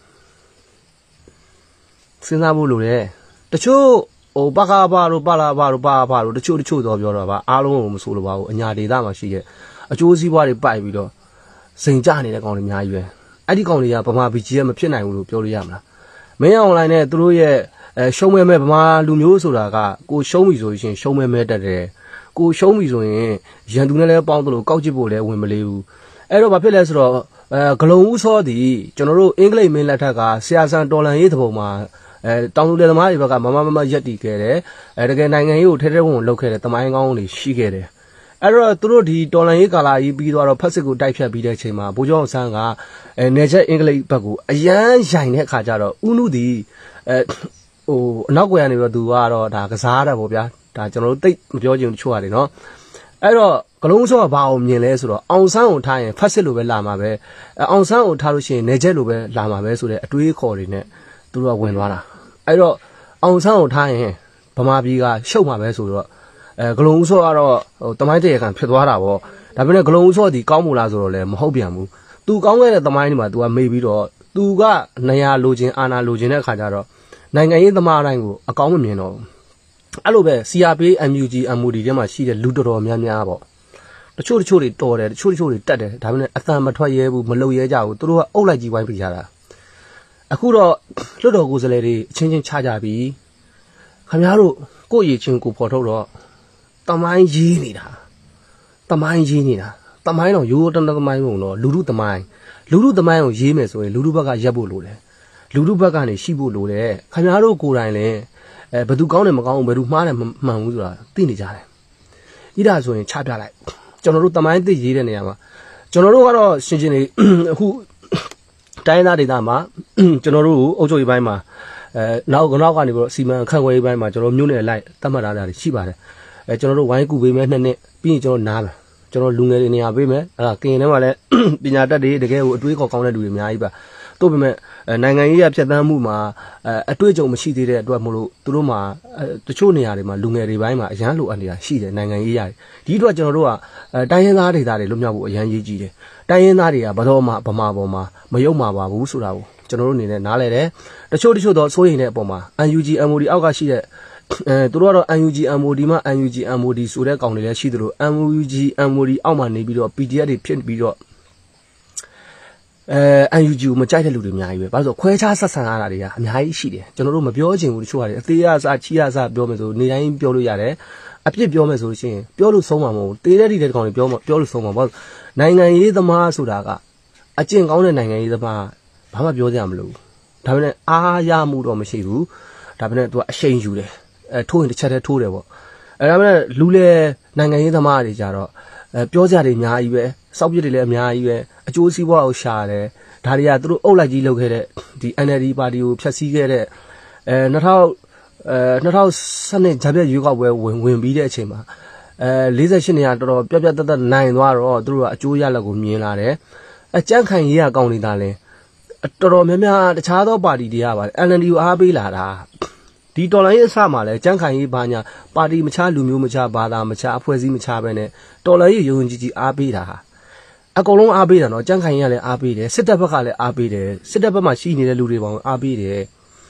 စဉ်းစားဖို့လိုတယ်တချို့ဟိုပကားပါတို့ပါလာပါတို့ပါပါတို့တချို့တချို့တော့ပြောတော့ပါအားလုံးကိုမဆိုးလို့ပါဘူးအညာဒေသမှာရှိတဲ့အကျိုးစီးပွားတွေပိုက်ပြီးတော့စိန်ကြနေတဲ့ကောင်တွေအများကြီးပဲအဲ့ဒီကောင်တွေကဗမာပြည်ကြီးကမဖြစ်နိုင်ဘူးလို့ပြောလို့ရမလားမင်းအောင်လိုင်းနဲ့သူတို့ရဲ့အဲရှုံးမဲမဲဗမာလူမျိုးဆိုတာကကိုရှုံးပြီဆိုရင်ရှုံးမဲမဲတက်တယ်ကိုရှုံးပြီဆိုရင်ရန်သူနဲ့လည်းပေါင်းသလိုကောက်ချစ်ဖို့လည်းဝင်မလေးဘူးအဲ့တော့ဘာဖြစ်လဲဆိုတော့အဲဂလုံဦးစောသည်ကျွန်တော်တို့အင်္ဂလိပ်မင်းလက်ထက်ကဆရာဆန်တော်လန်ရေးသဘုံမှာအဲတောင်သူလယ်သမားတွေဘက်ကမမမမရက်တီခဲ့တယ်အဲတကယ်နိုင်ငံရေးကိုထဲထဲဝင်ဝင်လုပ်ခဲ့တယ်တမိုင်းကောင်းတွေရှိခဲ့တယ်အဲ့တော့သူတို့ဒီတော်လန်ရေးကာလာကြီးပြီးတော့ဖက်စစ်ကိုတိုက်ဖြတ်ပြီးတဲ့အချိန်မှာဗိုလ်ချုပ်အောင်ဆန်းကအဲနေချက်အင်္ဂလိပ်ဘက်ကိုအရန်ရိုင်တဲ့အခါကျတော့ဥနုသည်အဲဟိုအနောက်ကွယ်ကနေပြီးတော့သူကတော့ဒါကစားတာပေါ့ဗျာဒါကျွန်တော်တို့တိတ်မပြောချင်ဘူးတချို့ရတယ်နော်အဲ့တော့ဂလုံးစောကဘာအောင်မြင်လဲဆိုတော့အောင်ဆန်းကိုထားရင်ဖက်စစ်လိုပဲလာမှာပဲအောင်ဆန်းကိုထားလို့ရှိရင်နေချက်လိုပဲလာမှာပဲဆိုတဲ့အတွေးခေါ်တွေနဲ့သူတို့ကဝင်သွားတာအဲ့တော့အောင်ဆန်းကိုထားရင်ဗမာပြည်ကရှုပ်မှာပဲဆိုတော့အဲဂလုံးစောကတော့ဟိုတမိုင်းတရခံဖြစ်သွားတာပေါ့ဒါပေမဲ့ဂလုံးစောဒီကောင်းမလားဆိုတော့လည်းမဟုတ်ပြန်ဘူးသူကောင်းခဲ့တဲ့တမိုင်းဒီမှာ तू ကမေ့ပြီးတော့သူကနေရာလိုချင်အာဏာလိုချင်တဲ့အခါကျတော့နိုင်ငံရေးသမားအတိုင်းကိုအကောင်းမမြင်တော့အဲ့လိုပဲ C R P M U G M O D ထဲမှာရှိတဲ့လူတော်တော်များများပေါ့တချို့တချို့တွေတော်တယ်တချို့တချို့တွေတက်တယ်ဒါပေမဲ့အသံမထွက်ရဲဘူးမလုံရဲကြဘူးသူတို့ကအုပ်လိုက်ကြီးဝိုင်းပြကြတာအခုတော့လွတ်တော်ကိုယ်စားလှယ်တွေအချင်းချင်းခြားကြပြီခင်ဗျားတို့ကိုယ့်ရည်ချင်းကိုဖော်ထုတ်တော့တမိုင်းရေးနေတာတမိုင်းရေးနေတာတမိုင်းတော့ရိုးတန်းတမိုင်းပုံတော့လူလူတမိုင်းလူလူတမိုင်းကိုရေးမယ်ဆိုရင်လူလူဘက်ကရက်ဖို့လိုတယ်လူလူဘက်ကနေရှိဖို့လိုတယ်ခင်ဗျားတို့ကိုယ်တိုင်လည်းအဲဘယ်သူကောင်းတယ်မကောင်းဘူးဘယ်သူမှားတယ်မမှန်ဘူးဆိုတာသိနေကြတယ်ဤဒါဆိုရင်ချပြလိုက်ကျွန်တော်တို့တမိုင်းသိရေးတဲ့နေရာမှာကျွန်တော်တို့ကတော့ရှင်းရှင်းလေးအခုတိုင်းသားဒေသမှာကျွန်တော်တို့အုပ်ချုပ်ရေးပိုင်းမှာအဲနောက်နောက်ကနေပြီးတော့စီမံခန့်ခွဲရေးပိုင်းမှာကျွန်တော်မျိုးနယ်လိုက်တတ်မှတ်ထားတာရှိပါတယ်အဲကျွန်တော်တို့ဝိုင်းကူပေးမယ်နှစ်နှစ်ပြီးရင်ကျွန်တော်နားမယ်ကျွန်တော်လူငယ်တွေနေရာပေးမယ်အဲ့ဒါကရင်ထဲမှာလည်းပညာတတ်တွေတကယ်ကိုအတွေးခေါ်ကောင်းတဲ့လူတွေအများကြီးပါတို့ပေမဲ့နိုင်ငံရေးရဖြတ်သန်းမှုမှာအတွေ့အကြုံမရှိသေးတဲ့အတွက်မလို့သူတို့မှာတချို့နေရာတွေမှာလူငယ်တွေပိုင်းမှာအရန်လိုအပ်နေတာရှိတယ်နိုင်ငံရေးရတယ်ဒီအတွက်ကျွန်တော်တို့ကတိုင်းရင်းသားဒေသတွေလွတ်မြောက်ဖို့အရန်ရေးကြည့်တယ်တိုင်းရင်းသားတွေကဘယ်တော့မှဗမာပေါ်မှာမယုံမှာပါဘူးဆိုတာကိုကျွန်တော်တို့အနေနဲ့နားလည်တယ်တချို့တချို့တော့စိုးရိမ်တဲ့အပေါ်မှာ N U G M O D အောက်ကရှိတဲ့အဲသူတို့ကတော့ N U G M O D မှာ N U G M O D ဆိုတဲ့ကောင်တွေလည်းရှိသလို M U G M O D အောက်မှာနေပြီးတော့ P D F တွေဖြစ်ပြီးတော့အဲ N U G ကိုမကြိုက်တဲ့လူတွေအများကြီးပဲဘာလို့ဆိုခွဲခြားဆက်ဆံရတာတွေကအများကြီးရှိတယ်ကျွန်တော်တို့မပြောချင်ဘူးတချို့ကအသေးအစားချီရစားပြောမယ်ဆိုနေတိုင်းပြောလို့ရတယ်အပြစ်ပြောမယ်ဆိုလို့ရှိရင်ပြောလို့ဆုံးမှာမဟုတ်တေးတဲ့ဒီတဲ့ကောင်တွေပြောပြောလို့ဆုံးမှာဘာလို့နိုင်ငံရေးသမားဆိုတာကအကျင့်ကောင်းတဲ့နိုင်ငံရေးသမားဘာမှပြောကြမလို့ဒါပေမဲ့အားရမှုတော့မရှိဘူးဒါပေမဲ့သူကအရှိန်ယူတယ်အဲထိုးရင်တစ်ချက်တည်းထိုးတယ်ပေါ့အဲဒါပေမဲ့လူလေနိုင်ငံရေးသမားတွေကြတော့အဲပြောကြတယ်အများကြီးပဲစောက်ပြစ်တွေလည်းအများကြီးပဲအကျိုးစီးပွားကိုရှာတယ်ဒါတွေကသူတို့အုပ်လိုက်ကြီးလုပ်ခဲ့တဲ့ဒီ N L D ပါတီကိုဖျက်ဆီးခဲ့တဲ့အဲ2000အဲ2012ဂျာပြည့်ရွေးကောက်ပွဲဝင်ဝင်ပြီးတဲ့အချိန်မှာအဲ48နေရာတော်တော်ပြပြတတ်တတ်နိုင်သွားတော့သူတို့ကအကျိုးရလဒ်ကိုမြင်လာတယ်အကြမ်းခံရေးရကောင်းနေတာလဲတော်တော်များများတခြားသောပါတီတွေကပါ N L D ကိုအားပေးလာတာဒီတော်လိုင်းရေးအစမှာလဲကြမ်းခံရေးဘာညာပါတီမခြားလူမျိုးမခြားဘာသာမခြားအဖွဲ့အစည်းမခြားပဲနဲ့တော်လိုင်းရေးယုံကြည်ကြည်အားပေးတာအကုန်လုံးအားပေးတာနော်ကြမ်းခံရေးကလည်းအားပေးတယ်စစ်တပ်ဘက်ကလည်းအားပေးတယ်စစ်တပ်ဘက်မှာရှိနေတဲ့လူတွေပေါင်းအားပေးတယ်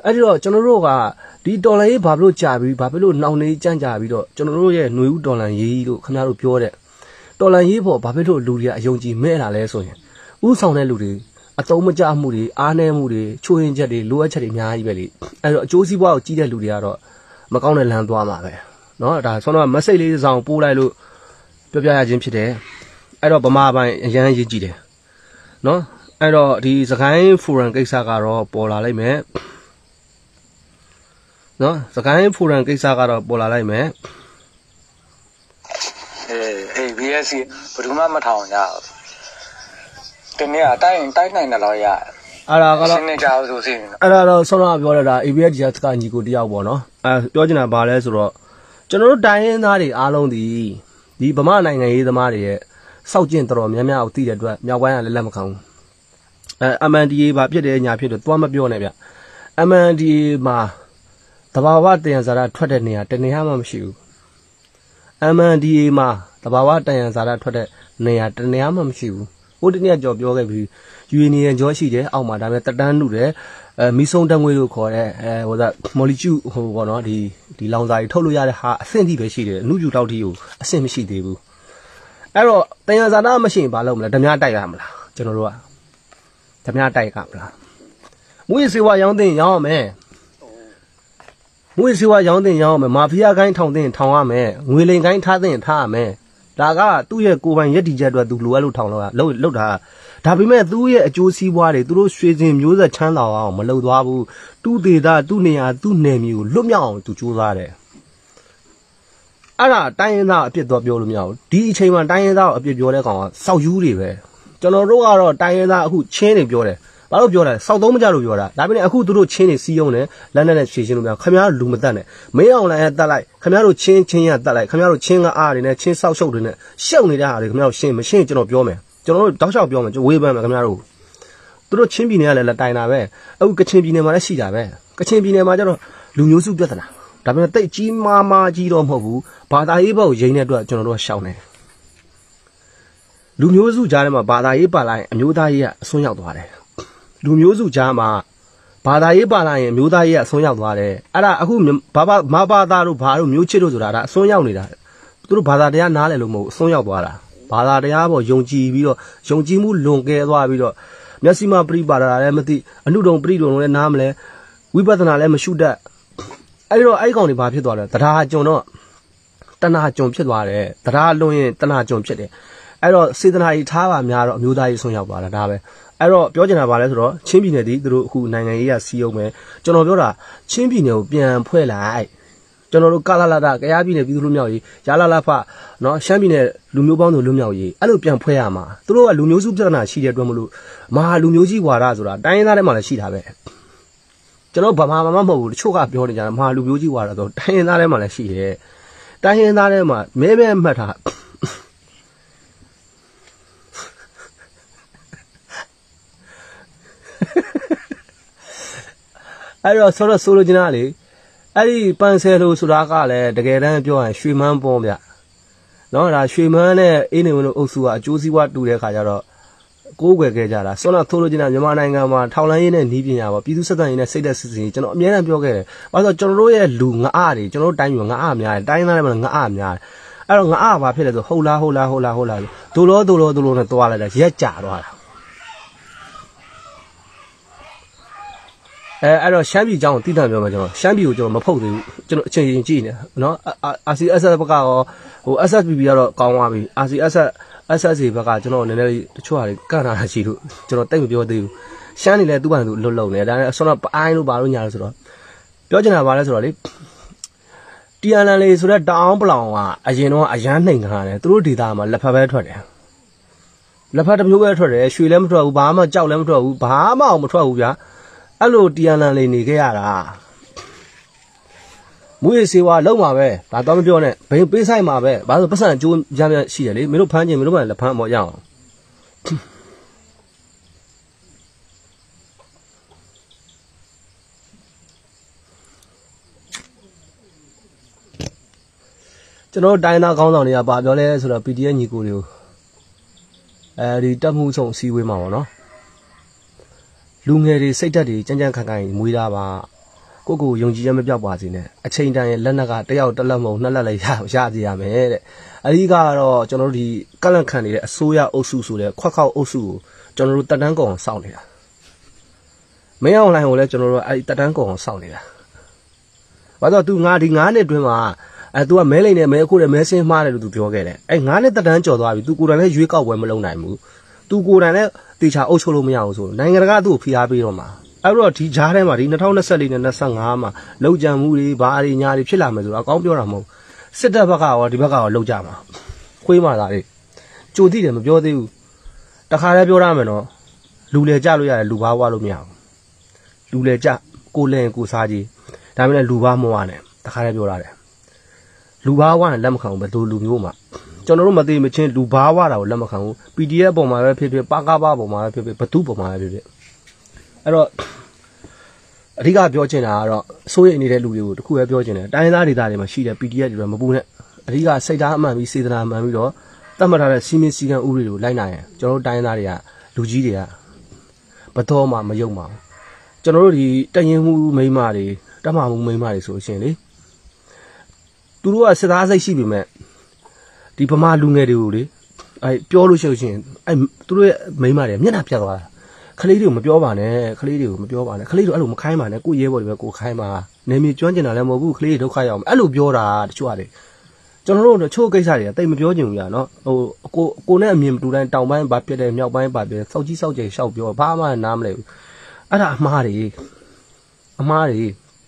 အဲ့ဒီတော့ကျွန်တော်တို့ကဒီဒေါ်လာရေးဘာဖြစ်လို့ကြာပြီးဘာဖြစ်လို့နှောင်နေကြမ်းကြာပြီးတော့ကျွန်တော်တို့ရဲ့ຫນွေဦးဒေါ်လာရေးလို့ခင်ဗျားတို့ပြောတဲ့ဒေါ်လာရေးပေါ်ဘာဖြစ်လို့လူတွေကအယုံကြည်မဲ့လာလဲဆိုရင်ဥဆောင်တဲ့လူတွေအတုံးမကြမှုတွေအားနည်းမှုတွေချိုးရင်ချက်တွေလိုအပ်ချက်တွေအများကြီးပဲလေအဲ့တော့အကျိုးစီးပွားကိုကြီးတဲ့လူတွေကတော့မကောင်းတဲ့လမ်းသွားမှာပဲเนาะဒါဆိုတော့မစိတ်လေးဆောင်ပိုးလိုက်လို့ပြောပြရခြင်းဖြစ်တယ်အဲ့တော့ဗမာပိုင်းအရန်ရေးကြည့်တယ်เนาะအဲ့တော့ဒီစကိုင်းဖိုရမ်ကိစ္စကတော့ပေါ်လာလိုက်မယ်နော်စကိုင်းဖိုရမ်ကိစ္စကတော့ပေါ်လာလိုက်မယ်
အေးအေး B S C ဘယ်သူမှမထောင်ကြဘူးဒီနေ့အတိုင်းတိုင်းနိုင်တယ်လို့ရ
အဲ့ဒါကတော့
စနေကြအောင်ဆိုစီ
အဲ့ဒါတော့ဆောင်းတော့ပြောရတာ A B S ကညီကိုတယောက်ပေါ့နော်အဲပြောချင်တာဘာလဲဆိုတော့ကျွန်တော်တို့တိုင်းရင်းသားတွေအားလုံးဒီဒီဗမာနိုင်ငံရေးသမားတွေရဲ့စောက်ကျင့်တော်တော်များများကိုသိတဲ့အတွက်မြောက်ပိုင်းကလည်းလက်မခံဘူးအဲ M N D A ဘာဖြစ်တယ်ညာဖြစ်တယ်သွားမပြောနဲ့ဗျ M N D A မှာတဘာဝတယံဇာတာထွက်တဲ့နေရာတနေရာမှမရှိဘူး M N D A မှာတဘာဝတယံဇာတာထွက်တဲ့နေရာတနေရာမှမရှိဘူးဟိုတနေ့ကြော်ပြောခဲ့ပြီး Union ကြောရှိတယ်အောက်မှာဒါပေမဲ့တက်တန်းနှုတ်တယ်အဲမီးစုံတငွေလို့ခေါ်တဲ့အဲဟိုက molecule ဟိုပေါ့နော်ဒီဒီလောင်စာကြီးထုတ်လို့ရတဲ့ဟာအဆင့်ထိပဲရှိတယ်အနုကျူတောက်ထိကိုအဆင့်မရှိသေးဘူးအဲ့တော့တယံဇာတာမရှိရင်ဘာလုပ်မလဲဓမြတိုက်ရမလားကျွန်တော်တို့ကဓမြတိုက်ကမလားမွေးစေဝါရောင်းတင်ရောင်းရမယ်မွေးစေဝါရောင်းတင်ရောင်းရမယ်မာဖီးယားကိုင်းထောင်တင်ထောင်ရမယ်ငွေလိမ်ကိုင်းထားတင်ထားရမယ်ဒါကသူ့ရဲ့ကိုယ်ပိုင်ရည်တည်ချက်အတွက်သူလိုအပ်လို့ထောင်လို့လှုပ်လှုပ်တာဒါပေမဲ့သူ့ရဲ့အကျိုးစီးပွားတွေသူတို့ရွှေစင်မျိုးဆက်ချမ်းသာအောင်မလုပ်သွားဘူးသူ့ဒေသသူ့နေရာသူ့နယ်မြေကိုလွတ်မြောက်အောင်သူကြိုးစားတယ်အဲ့ဒါတိုင်းရင်းသားအပြစ်တော့ပြောလို့မရဘူးဒီအချိန်မှာတိုင်းရင်းသားကိုအပြစ်ပြောတဲ့ကောင်ကစောက်ယူးတွေပဲကျွန်တော်တို့ကတော့တိုင်းရင်းသားအခုချင်းတွေပြောတယ်ဘာလို့ပြောလဲစောက်သုံးမကြလို့ပြောတာဒါပေမဲ့အခုသူတို့ချင်းတွေစီးယုံတယ်လက်နဲ့နဲ့ခြေချင်းလို့ပြောခင်ဗျားတို့လူမတက်နဲ့မင်းအောင်လိုင်းကတက်လိုက်ခင်ဗျားတို့ချင်းချင်းရတက်လိုက်ခင်ဗျားတို့ချင်းကအားတွေနဲ့ချင်းဆောက်ရှုပ်တွေနဲ့ရှုပ်နေတဲ့အားတွေခင်ဗျားတို့ရှင်းမရှင်းကျွန်တော်ပြောမယ်ကျွန်တော်တို့တောက်လျှောက်ပြောမယ်ဝေးပန်းမယ်ခင်ဗျားတို့သူတို့ချင်းပြည်နယ်ကလည်းလက်တိုင်တာပဲအခုကချင်ပြည်နယ်မှာလည်းရှိတာပဲကချင်ပြည်နယ်မှာကျတော့လူမျိုးစုပြဿနာဒါပေမဲ့တိတ်ကြီးမားမားကြီးတော့မဟုတ်ဘူးဘာသာရေးဘောက်ရင်းတဲ့အတွက်ကျွန်တော်တို့ရှောင်းနေလူမျိုးစုကြားထဲမှာဘာသာရေးပါလာရင်အမျိုးသားရေးကအစွန်းရောက်သွားတယ်လူမျိုးစုကြားမှာဘာသာရေးပါလာရင်အမျိုးသားရေးကအစွန်းရောက်သွားတယ်အဲ့ဒါအခုဘာဘာမဘာသာတို့ဘာတို့မျိုးချစ်တို့ဆိုတာဒါအစွန်းရောက်နေတာသူတို့ဘာသာတရားနားလည်လို့မဟုတ်အစွန်းရောက်သွားတာဘာသာတရားပေါ်ယုံကြည်ပြီးတော့ယုံကြည်မှုလွန်ကဲသွားပြီးတော့မျက်စိမှပြိပါတာလည်းမသိအနုတုံပြိတုံလည်းနားမလဲဝိပဿနာလည်းမရှုတတ်အဲ့ဒီတော့အဲ့ကောင်တွေဘာဖြစ်သွားလဲတရားကြုံတော့တဏှာကြုံဖြစ်သွားတယ်တရားလွန်ရင်တဏှာကြုံဖြစ်တယ်အဲ့တော့စေတနာကြီးထားပါများတော့အမျိုးသားရေးဆွန့်ရောက်သွားတာဒါပဲအဲ့တော့ပြောချင်တာပါလဲဆိုတော့ချင်းပြည်နယ်ဒီသူတို့အခုနိုင်ငံရေးရစီးအောင်မယ်ကျွန်တော်ပြောတာချင်းပြည်နယ်ကိုပြန်ဖွဲ့လိုက်ကျွန်တော်တို့ကာလာလာတာကရားပြည်နယ်ပြည်သူ့လူမျိုးရေးရာလာလာဖနော်ရှမ်းပြည်နယ်လူမျိုးပေါင်းစုလူမျိုးရေးအဲ့လိုပြန်ဖွဲ့ရမှာသူတို့ကလူမျိုးစုပြဿနာရှိတဲ့အတွက်မလို့မဟာလူမျိုးကြီးဝါဒဆိုတာတိုင်းရင်းသားတွေမှာလည်းရှိတာပဲကျွန်တော်ဗမာမှမဟုတ်ဘူးတချို့ကပြောနေကြတယ်မဟာလူမျိုးကြီးဝါဒဆိုတိုင်းရင်းသားတွေမှာလည်းရှိတယ်တိုင်းရင်းသားတွေမှာမဲမဲမှတ်ထားအဲ့တော့ဆိုတော့ဆိုလိုချင်တာလေအဲ့ဒီပန်ဆယ်လိုဆိုတာကလည်းတကယ်တမ်းပြောရင်ရွှေမန်းပေါ်ဗျနော်ဒါရွှေမန်းနဲ့အေးနေဝင်တို့အုပ်စုကအကျိုးစီးပွားတူတဲ့ခါကျတော့ကိုးကွယ်ခဲ့ကြတာဆိုတော့ဆိုလိုချင်တာမြန်မာနိုင်ငံမှာထောက်လန်းရေးနဲ့နှီးပညာပေါ့ပြည်သူစစ်တပ်ရေးနဲ့စိတ်သက်စစ်စင်ကျွန်တော်အများအားပြောခဲ့တယ်ဘာလို့ကျွန်တော်တို့ရဲ့လူငအားတွေကျွန်တော်တို့တိုင်းပြည်ငအားများတယ်တိုင်းသားတွေမှာငအားများတယ်အဲ့တော့ငအားဘာဖြစ်လဲဆိုဟုတ်လားဟုတ်လားဟုတ်လားဟုတ်လားဒိုလောဒိုလောဒိုလောနဲ့တွားလိုက်တာရက်ကြသွားတာအဲအဲ့တော့ရှမ်းပြည်အကြောင်းကိုတည်တံ့ပြောမှာကျွန်တော်ရှမ်းပြည်ကိုကျွန်တော်မဖုတ်သေးဘူးကျွန်တော်အချိန်ချင်းကြည့်နေနော် R C S S ဘက်ကရောဟို S S B B ကတော့ကောင်းသွားပြီ R C S S S ဘက်ကကျွန်တော်နည်းနည်းလေးတချို့ဟာတွေကန့်လာတာရှိလို့ကျွန်တော်တိတ်မပြောသေးဘူးရှမ်းနေလဲသူ့ဘာသူလွတ်လုံနေဒါနဲ့ဆွမ်းတော့ပအိုင်းလို့ပါလို့ညာလို့ဆိုတော့ပြောချင်တာပါလဲဆိုတော့လေတီအန်လန်လေးဆိုတော့တအောင်ပလောင်ကအရင်တော့အရန်နှိမ်ထားတယ်သူတို့ဒေတာမှာလက်ဖက်ပဲထွက်တယ်လက်ဖက်တစ်မျိုးပဲထွက်တယ်ရွှေလည်းမထွက်ဘူးဘာမှကြောက်လည်းမထွက်ဘူးဘာမှမထွက်ဘူးဗျာအဲ့လိုတီအန်လန်လေးနေခဲ့ရတာမွေးစေဝါလုံးမှာပဲဒါတော့မပြောနဲ့ဘိန်းပေးဆိုင်မှာပဲဘာလို့ပတ်စံအကျိုးရမ်းရှိတယ်လေမင်းတို့ဖမ်းခြင်းမင်းတို့ကလည်းဖမ်းပေါ့ရအောင်ကျွန်တော်တိုင်းသားခေါင်းဆောင်တွေကဘာပြောလဲဆိုတော့ P D S ညီကိုတွေကိုအဲဒီတက်မှုဆုံးအစည်းအဝေးမှာပေါ့နော်လူငယ်တွေစိတ်ဓာတ်တွေကြမ်းကြမ်းခိုင်ခိုင်မွေးတာပါကိုကိုယုံကြည်ရမပြောက်ပါစေနဲ့အချိန်တန်ရဲ့လက်နက်ကတယောက်တစ်လက်မဟုတ်နှစ်လက်လည်းရရစီရမယ်တဲ့အဓိကတော့ကျွန်တော်တို့ဒီကလန့်ခံနေတဲ့အစိုးရအုပ်စုဆိုတဲ့ခွက်ခေါက်အုပ်စုကိုကျွန်တော်တို့တက်တန်းကောင်စောင့်နေတာမင်းအောင်လိုင်းကိုလည်းကျွန်တော်တို့အဲ့ဒီတက်တန်းကောင်စောင့်နေတာဘာလို့ तू ငါဒီငါးနှစ်တွင်းမှာအဲ तू ကမဲလိန်နဲ့မဲအခုလည်းမဲစင်းမှားတယ်လို့ तू ပြောခဲ့တယ်အဲငါးနှစ်တက်တန်းကြော်သွားပြီ तू ကိုယ်တိုင်လည်းရွေးကောက်ပွဲမလုပ်နိုင်ဘူး तू ကိုယ်တိုင်လည်းတေချာအုပ်ချုပ်လို့မရဘူးဆိုနိုင်ငံတကာသူ့ကိုဖိအားပေးတော့မှာအဲ့တော့ဒီဂျားထဲမှာဒီ၂၀၂၄နဲ့၂၅မှာလုံခြံမှုတွေဘာတွေညာတွေဖြစ်လာမယ်ဆိုတော့အကောင်းပြောတာမဟုတ်စစ်တပ်ဘက်ကရောဒီဘက်ကရောလုံကြမှာခွေးမှသာလေကြိုသိတယ်မပြောသေးဘူးတခါတည်းပြောရမယ်နော်လူလေကြလို့ရတယ်လူဘာဝလို့မရဘူးလူလေကြကိုလဲကိုစားကြီးဒါပေမဲ့လူဘာမဝနဲ့တခါတည်းပြောရတယ်လူဘာဝနဲ့လက်မခံဘူးဘယ်လိုလူမျိုးမှာကျွန်တော်တို့မသိမချင်းလူဘာဝတာကိုလက်မခံဘူး ပီဒီအက် ပုံမှာပဲဖြစ်ဖြစ်ပကပပုံမှာပဲဖြစ်ဖြစ်ဘသူပုံမှာပဲဖြစ်ဖြစ်အဲ့တော့အဓိကပြောချင်တာကတော့စိုးရိမ်နေတဲ့လူတွေကိုတခုပဲပြောချင်တယ်တိုင်းသားဒေသတွေမှာရှိတဲ့ ပီဒီအက် တွေမပူနဲ့အဓိကစိတ်ဓာတ်အမှန်ပြီးစေတနာအမှန်ပြီးတော့တတ်မှတ်ထားတဲ့စီမင်းစည်းကမ်းဥပဒေတွေကိုလိုက်နိုင်ရင်ကျွန်တော်တို့တိုင်းသားတွေကလူကြီးတွေကဘတော်မှမယုံပါဘူးကျွန်တော်တို့ဒီတရင်မှုမိန်းမတွေတတ်မှမှုမိန်းမတွေဆိုရှင်လေသူတို့ကစစ်သားစိတ်ရှိပေမဲ့ဒီဗမာလူငယ်တွေကိုလေအဲပြောလို့ရှိရင်အဲသူတို့ရဲ့မိန်းမတွေမျက်နှာပြတ်သွားတာခလေးတွေကိုမပြောပါနဲ့ခလေးတွေကိုမပြောပါနဲ့ခလေးတွေအဲ့လိုမခိုင်းပါနဲ့ကိုရဲဘော်တွေပဲကိုခိုင်းပါနေမြေကျွမ်းကျင်တာလည်းမဟုတ်ဘူးခလေးတွေဒုက္ခရောက်မယ်အဲ့လိုပြောတာတချို့ရတယ်ကျွန်တော်တို့ချို့ကိစ္စတွေကတိတ်မပြောချင်ဘူးညာနော်ဟိုကိုကိုနဲ့အမြင်မတူတိုင်းတောင်ပိုင်းဘာပြတဲ့မြောက်ပိုင်းဘာပြစောက်ကြီးစောက်ကျယ်ရှောက်ပြောဘာမှနားမလဲဘူးအဲ့ဒါအမှားတွေအမှားတွေ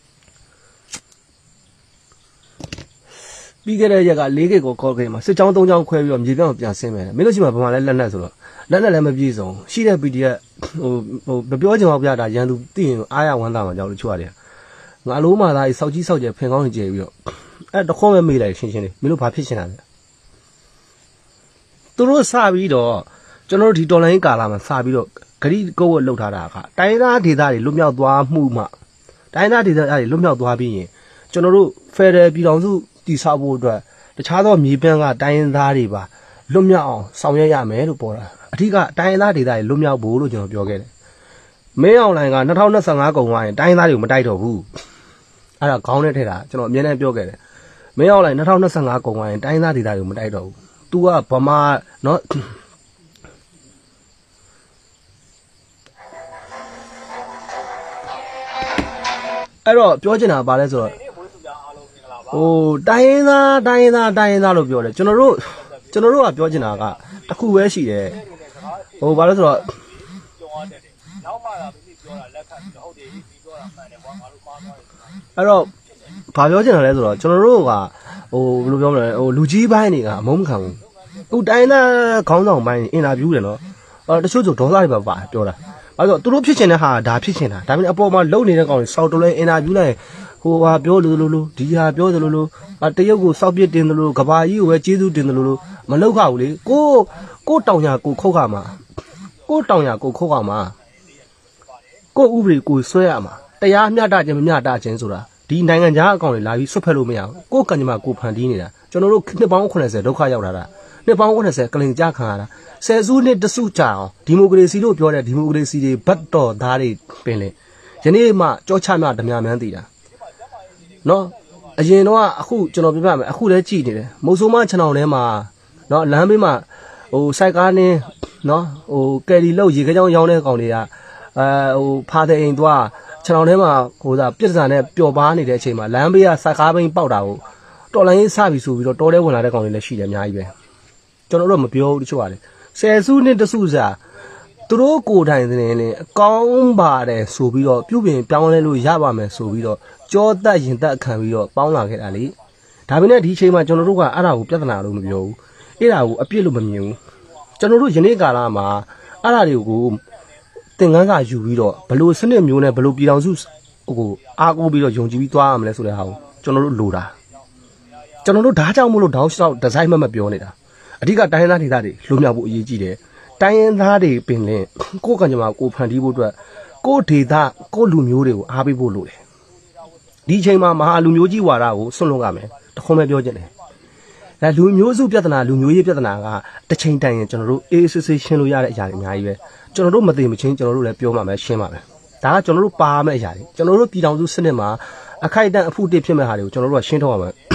ပြီးခဲ့တဲ့ရက်ကလေးခေတ်ကိုခေါ်ခဲ့မှာစစ်ကြောင်းသုံးကြောင်းခွဲပြီးတော့မြေပြောင်းပြန်ဆင်းမယ်မင်းတို့ရှိမှဗမာလဲလက်နက်ဆိုတော့လက်နက်လည်းမပြည့်စုံရှိတဲ့ ပီဒီအက် ဟိုဟိုမပြောချင်ပါဘူးဗျာဒါရန်သူသိရင်အားရဝမ်းသာမှာကြောက်လို့ချွတ်ရတယ်ငါလိုမှသာစောက်ကြီးစောက်ကျယ်ဖင်ကောင်းနေကြပြီးတော့အဲ့တခေါက်မဲ့မေးလိုက်ရှင်းရှင်းလေးမင်းတို့ဘာဖြစ်ရှင်တာလဲသူတို့စပြီးတော့ကျွန်တော်တို့ဒီတော်လိုင်းကာလာမှာစပြီးတော့ဂရိကုတ်ဝတ်လောက်ထားတာကတိုင်းသားဒေသတွေလွတ်မြောက်သွားမှုမှတိုင်းသားဒေသတွေလွတ်မြောက်သွားပြီးရင်ကျွန်တော်တို့ဖက်ဒရယ်ပြည်ထောင်စုတည်ဆောက်ဖို့အတွက်တခြားသောမြေပန်းကတိုင်းသားတွေပါလွတ်မြောက်အောင်ဆောင်ရွက်ရမယ်လို့ပေါ်တာအထူးကတိုင်းသားဒေသတွေလွတ်မြောက်ဖို့လို့ကျွန်တော်ပြောခဲ့တယ်မင်းအောင်လိုင်က၂၀၂၅ကုန်သွားရင်တိုင်းသားတွေကိုမတိုက်တော့ဘူးအဲ့ဒါခေါင်းနဲ့ထည့်တာကျွန်တော်အမြဲတမ်းပြောခဲ့တယ်မင်းအောင်လိုင်၂၀၂၅ကုန်သွားရင်တိုင်းသားဒေသတွေကိုမတိုက်တော့ဘူး तू ကဗမာနော်အဲ့တော့ပြောချင်တာပါလဲဆိုတော့ဟိုတိုင်းသားတိုင်းသားတိုင်းသားလို့ပြောတယ်ကျွန်တော်တို့ကျွန်တော်တို့ကပြောချင်တာကတခုပဲရှိတယ်ဟိုဘာလို့ဆိုတော့နောက်မှလာပြီးပြောတာလက်ခံပြီးဟုတ်တယ်ဒီပြောတာမှန်တယ်ကွာငါတို့မှားသွားတယ်အဲ့တော့ဘာပြောချင်တာလဲဆိုတော့ကျွန်တော်တို့ကဟိုဘယ်လိုပြောမလဲဟိုလူကြီးပိုင်းတွေကအမုန်းမခံဘူးဟိုတိုင်းသားခေါင်းဆောင်ပိုင်းအင်တာဗျူးတယ်နော်အော်တချို့ဆိုဒေါသတွေပါပါပြောတာအဲ့တော့သူတို့ဖြစ်ချင်တဲ့ဟာဒါဖြစ်ချင်တာဒါပေမဲ့အပေါ်မှာလုံနေတဲ့ကောင်တွေစောက်တလဲအင်တာဗျူးလိုက်ဟိုဟာပြောလို့လို့လို့ဒီဟာပြောတယ်လို့လို့တရုတ်ကိုစောက်ပစ်တင်တယ်လို့ကဘာကြီးကိုပဲကျေးဇူးတင်တယ်လို့လို့မလောက်ခဘူးလေကိုကိုတောင်ညာကိုခုတ်ခမှာကိုတောင်ညာကိုခုတ်ခမှာကိုဥပဒေကိုဆွဲရမှာတရားမျှတခြင်းမမျှတခြင်းဆိုတာဒီနိုင်ငံခြားအကောင့်တွေလာပြီးဆွတ်ဖက်လို့မရဘူးကိုကံကြမ္မာကိုဖန်တီးနေတာကျွန်တော်တို့နှစ်ပေါင်း၇၀ဒုက္ခရောက်လာတာနှစ်ပေါင်း၇၀ကလင်ကြခံရတာဆယ်စုနှစ်တစုကြာအောင်ဒီမိုကရေစီလို့ပြောတဲ့ဒီမိုကရေစီတွေဘတ်တော်သားတွေပင်လေယနေ့မှကြောချမြဓမြမှန်းတည်တာနော်အရင်တော့အခုကျွန်တော်ပြပြမယ်အခုလည်းကြည်နေတယ်မုံဆိုးမခြံအောင်ထဲမှာနော်လမ်းဘေးမှာဟိုစိုက်ကားနေနော်ဟိုကယ်ရီလောက်ရေခဲချောင်းရောင်းတဲ့ကောင်တွေကအဲဟိုဖာတဲ့အိမ်သွားခြံအောင်ထဲမှာဟိုသာပြစ်စံနဲ့ပျော်ပါနေတဲ့အချိန်မှာလမ်းဘေးကစိုက်ကားဘိန်းပေါက်တာကိုတော်လိုင်းစပြီဆိုပြီးတော့တော်တဲဝင်လာတဲ့ကောင်တွေလည်းရှိတယ်အများကြီးပဲကျွန်တော်တို့မပြောဘူးတချို့ကလေဆယ်စုနှစ်တစုစာသူတို့ကိုယ်တိုင်နေနေအကောင်းပါတယ်ဆိုပြီးတော့ပြုပြင်ပြောင်းလဲလို့ရပါမယ်ဆိုပြီးတော့ကြောတက်ရင်တက်ခံပြီးတော့ပေါင်းလာခဲ့တာလေဒါပေမဲ့ဒီအချိန်မှာကျွန်တော်တို့ကအဲ့ဒါကိုပြဿနာလို့မပြောဘူးအဲ့ဒါကိုအပြစ်လို့မမြင်ဘူးကျွန်တော်တို့ယနေ့ကာလမှာအဲ့ဒါတွေကိုသင်ခန်းစာယူပြီးတော့ဘလို့စနစ်မျိုးနဲ့ဘလို့ပြည်တော်စုဟိုအားကိုးပြီးတော့ယုံကြည်ပြီးသွားရမလဲဆိုတဲ့ဟာကိုကျွန်တော်တို့လိုတာကျွန်တော်တို့ဓာတ်ကြောင့်မလို့တောင်းလျှောက်ဒီဇိုင်းမှမပြောနေတာအဓိကတိုင်းရင်းသားဒေသတွေလွတ်မြောက်ဖို့အရေးကြီးတယ်တိုင်းရင်းသားတွေပင်လင်ကိုယ်ကံကြမ္မာကိုဖန်တီးဖို့အတွက်ကိုယ်ဒေသကိုယ်လူမျိုးတွေကိုအားပေးဖို့လိုတယ်ဒီအချိန်မှာမဟာလူမျိုးကြီးဝါဒကိုဆွန့်လွတ်ရမယ်တခုံးပဲပြောချင်တယ်ဒါလူမျိုးစုပြဿနာလူမျိုးရေးပြဿနာကတစ်ချိန်တိုင်ရင်ကျွန်တော်တို့အေးအေးဆေးဆေးရှင်းလို့ရတဲ့အရာတွေအများကြီးပဲကျွန်တော်တို့မသိမချင်းကျွန်တော်တို့လည်းပြောမှမယ်ရှင်းပါမယ်ဒါကကျွန်တော်တို့ပါမဲ့အရာတွေကျွန်တော်တို့ပြည်ထောင်စုစနစ်မှာအခိုက်အတန့်အဖုတစ်ဖြစ်မဲ့ဟာတွေကိုကျွန်တော်တို့ကရှင်းထုတ်ရမယ်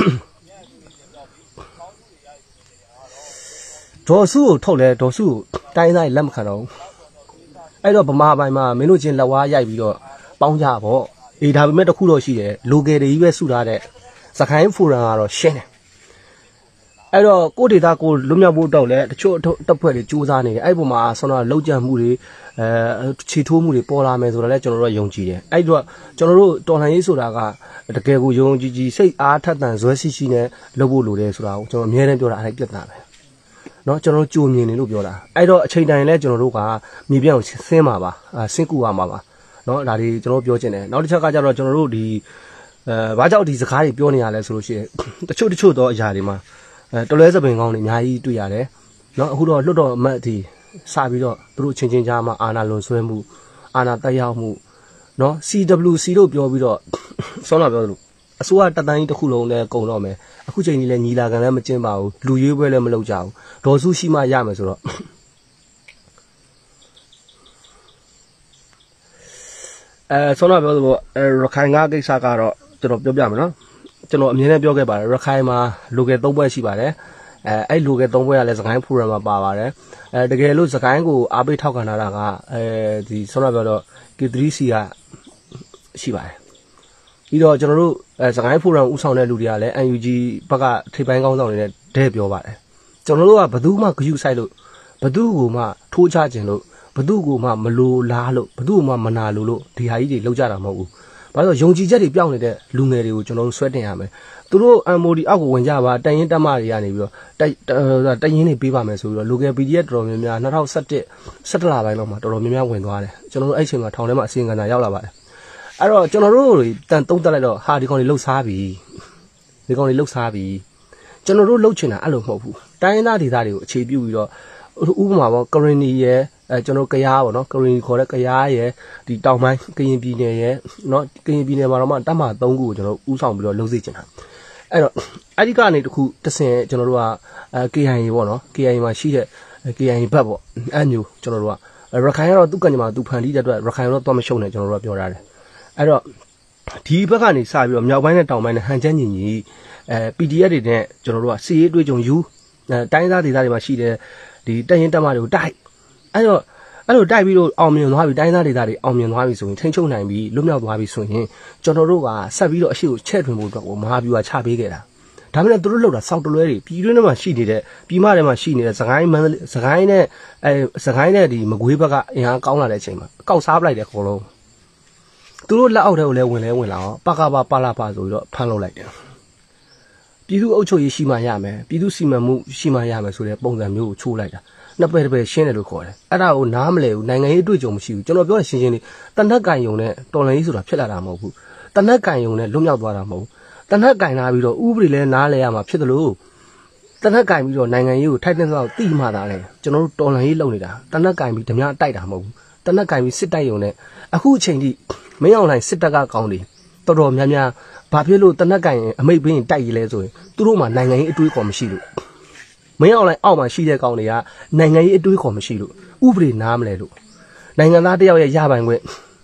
ဒေါ်စုကိုထုတ်လဲဒေါ်စုကိုတိုင်းသားလက်မခံတော့အဲ့တော့ဗမာပိုင်းမှာမင်းတို့ချင်းလက်ဝါးရိုက်ပြီးတော့ပေါင်းကြပေါ့အေးဒါပေမဲ့တခုတော့ရှိတယ်လိုကယ်တွေကြီးပဲစုထားတဲ့စကိုင်းဖိုရမ်ကတော့ရှင်းတယ်အဲ့တော့ကိုဒေတာကိုလွတ်မြောက်ဖို့တော့လဲတချို့တပ်ဖွဲ့တွေစူးစမ်းနေတယ်အဲ့ပုံမှာဆောင်းတော့လောက်ကြံမှုတွေအဲခြေထိုးမှုတွေပေါ်လာမယ်ဆိုတာလဲကျွန်တော်တို့ယုံကြည်တယ်အဲ့တော့ကျွန်တော်တို့တော်လှန်ရေးဆိုတာကတကယ်ကိုယုံကြည်ကြည်စိတ်အားထက်သန်ဇွဲရှိရှိနဲ့လုပ်ဖို့လိုတယ်ဆိုတာကိုကျွန်တော်အများနဲ့ပြောတာအဲ့ဒါပြတ်တာပဲเนาะကျွန်တော်တို့ကြိုမြင်နေလို့ပြောတာအဲ့တော့အချိန်တိုင်းလဲကျွန်တော်တို့ကမြေပြန့်ကိုဆင်းမှာပါဆင်းကူရမှာပါเนาะဒါတွေကျွန်တော်ပြောချင်တယ်နောက်တစ်ချက်ကကျတော့ကျွန်တော်တို့ဒီအဲဘာကြောင့်ဒီစကားတွေပြောနေရလဲဆိုလို့ရှိရင်တချို့တချို့တော့အရာတွေမှာအဲတလွဲစပင်ကောင်းတွေအများကြီးတွေ့ရတယ်เนาะအခုတော့လွတ်တော်အမတ်အထိစပြီးတော့သူတို့ချင်းချင်းကြားမှာအာဏာလွန်ဆွဲမှုအာဏာတက်ရောက်မှုเนาะ C W C လို့ပြောပြီးတော့ဆောင်းလာပြောသလိုအစိုးရတတိုင်းတစ်ခုလုံးလည်းကုန်တော့မယ်အခုချိန်ကြီးလည်းညီလာခံလည်းမကျင်းပါဘူးလူရွေးပွဲလည်းမလုပ်ကြဘူးဒေါ်စုရှိမှရမယ်ဆိုတော့အဲဆောင်းလာပြောသလိုရခိုင်ကကိစ္စကတော့ကျွန်တော်ပြောပြမယ်နော်ကျွန်တော်အမြင်နဲ့ပြောခဲ့ပါတယ်ရခိုင်မှာလူငယ်သုံးဘွဲ့ရှိပါတယ်အဲအဲ့လူငယ်သုံးဘွဲ့ကလည်းစကိုင်းဖိုရမ်မှာပါပါတယ်အဲတကယ်လို့စကိုင်းကိုအားပေးထောက်ခံလာတာကအဲဒီဆောင်းလာပြောတော့ K 3 C ကရှိပါတယ်ပြီးတော့ကျွန်တော်တို့အဲစကိုင်းဖိုရမ်ဥဆောင်တဲ့လူတွေကလည်း N U G ဘက်ကထိပ်ပိုင်းကောင်းဆောင်တွေနဲ့ဒဲပြောပါတယ်ကျွန်တော်တို့ကဘယ်သူမှဂရုစိုက်လို့ဘယ်သူကိုမှထိုးချခြင်းလို့ဘယ်သူကိုမှမလိုလားလို့ဘယ်သူမှမနာလို့လို့ဒီဟာကြီးတွေလောက်ကြတာမဟုတ်ဘူးဘာလို့ယုံကြည်ချက်တွေပြောင်းနေတဲ့လူငယ်တွေကိုကျွန်တော်တို့ဆွဲတင်ရမယ်သူတို့ M O D အောက်ကိုဝင်ကြပါတိုင်ရင်တက်မတွေကနေပြီးတော့တိုင်တိုင်ရင်တွေပေးပါမယ်ဆိုပြီးတော့ local P D F တော်တော်များများ၂၀၁၁ ၁၁လပိုင်းလောက်မှာတော်တော်များများဝင်သွားတယ်ကျွန်တော်တို့အဲ့ချိန်မှာထောင်ထဲမှာအစီရင်ခံစာရောက်လာပါတယ်အဲ့တော့ကျွန်တော်တို့တွေတန်သုံးတက်လိုက်တော့ဟာဒီကောင်တွေလှုပ်ရှားပြီဒီကောင်တွေလှုပ်ရှားပြီကျွန်တော်တို့လှုပ်ချင်တာအဲ့လိုမဟုတ်ဘူးတိုင်းရင်းသားဒေသတွေကိုအခြေပြုပြီးတော့ဥပမာပေါ့ကရင်နီရဲ့အဲကျွန်တော်ကရားပေါ့နော်ကရင်နီခေါ်တဲ့ကရားရဲ့ဒီတောင်ပိုင်းကရင်ပြည်နယ်ရဲ့နော်ကရင်ပြည်နယ်မှာတော့မှတတ်မှသုံးခုကိုကျွန်တော်ဥဆောင်ပြီးတော့လှုပ်စေချင်တာအဲ့တော့အဲ့ဒီကနေတခုတဆင်ကျွန်တော်တို့ကအဲ K I A ပေါ့နော် K I A မှာရှိတဲ့ K I A ဘက်ပေါ့အဲ့မျိုးကျွန်တော်တို့ကရခိုင်ကတော့သူ့ကံကြမ္မာသူဖန်တီးတဲ့အတွက်ရခိုင်တော့တော့မရှုံနဲ့ကျွန်တော်တို့ကပြောထားတယ်အဲ့တော့ဒီဘက်ကနေစပြီးတော့မြောက်ပိုင်းနဲ့တောင်ပိုင်းနဲ့ဟန်ချက်ညီညီအဲ P D F တွေနဲ့ကျွန်တော်တို့ကစီရေးတွေးကြုံယူအဲတိုင်းသားဒေသတွေမှာရှိတဲ့ဒီတက်ရင်တက်မတွေကိုတိုက်အဲ့တော့အဲ့လိုတိုက်ပြီးတော့အောင်မြင်သွားပြီတိုင်းသားဒေသတွေအောင်မြင်သွားပြီဆိုရင်ထိန်းချုပ်နိုင်ပြီလွတ်မြောက်သွားပြီဆိုရင်ကျွန်တော်တို့ကဆက်ပြီးတော့အရှိကိုချဲ့ထွင်ဖို့အတွက်ကိုမဟာဗျူဟာချပေးခဲ့တာဒါပေမဲ့သူတို့လောက်တာစောက်တလွဲတွေပြည်တွင်းထဲမှာရှိနေတဲ့ပြည်မထဲမှာရှိနေတဲ့စကိုင်းမန်းစကိုင်းနဲ့အဲစကိုင်းနဲ့ဒီမကွေးဘက်ကအင်အားကောင်းလာတဲ့အချိန်မှာကောက်စားပလိုက်တယ်အကုန်လုံးသူတို့လက်အောက်ထဲကိုလည်းဝင်လဲဝင်လာအောင်ပကပပါလာပါဆိုပြီးတော့ဖမ်းလုပ်လိုက်တယ်ပြည်သူ့အုပ်ချုပ်ရေးရှိမှရမယ်ပြည်သူ့စီမံမှုရှိမှရမယ်ဆိုတဲ့ပုံစံမျိုးကိုချိုးလိုက်တာနှစ်ပယ်တစ်ပယ်ရှင်းတယ်လို့ခေါ်တယ်အဲ့ဒါကိုနားမလဲဘူးနိုင်ငံရေးအတွေ့အကြုံမရှိဘူးကျွန်တော်ပြောရရှင်းရှင်းလေးတနက်ကင်ယုံနဲ့တော်လှန်ရေးဆိုတာဖြစ်လာတာမဟုတ်ဘူးတနက်ကင်ယုံနဲ့လွတ်မြောက်သွားတာမဟုတ်ဘူးတနက်ကင်လာပြီးတော့ဥပဒေလဲနားလဲရမှာဖြစ်တယ်လို့တနက်ကင်ပြီးတော့နိုင်ငံရေးကိုထိုက်တဲ့လောက်တိမှသာလဲကျွန်တော်တို့တော်လှန်ရေးလုပ်နေတာတနက်ကင်ပြီးဓမြတိုက်တာမဟုတ်ဘူးတနက်ကင်ပြီးစစ်တိုက်ယုံနဲ့အခုအချိန်ထိမင်းအောင်လှိုင်စစ်တပ်ကကောင်းတယ်တော်တော်များများဘာဖြစ်လို့တနက်ကင်အမိတ်ဘင်းတိုက်ရလဲဆိုရင်သူတို့မှနိုင်ငံရေးအတွေးခေါ်မရှိလို့မင်းအောင်လှိုင်အောက်မှာရှိတဲ့ကောင်တွေကနိုင်ငံရေးအတွေးခေါ်မရှိလို့ဥပဒေနားမလဲလို့နိုင်ငံသားတယောက်ရဲ့ရပိုင်ခွင့်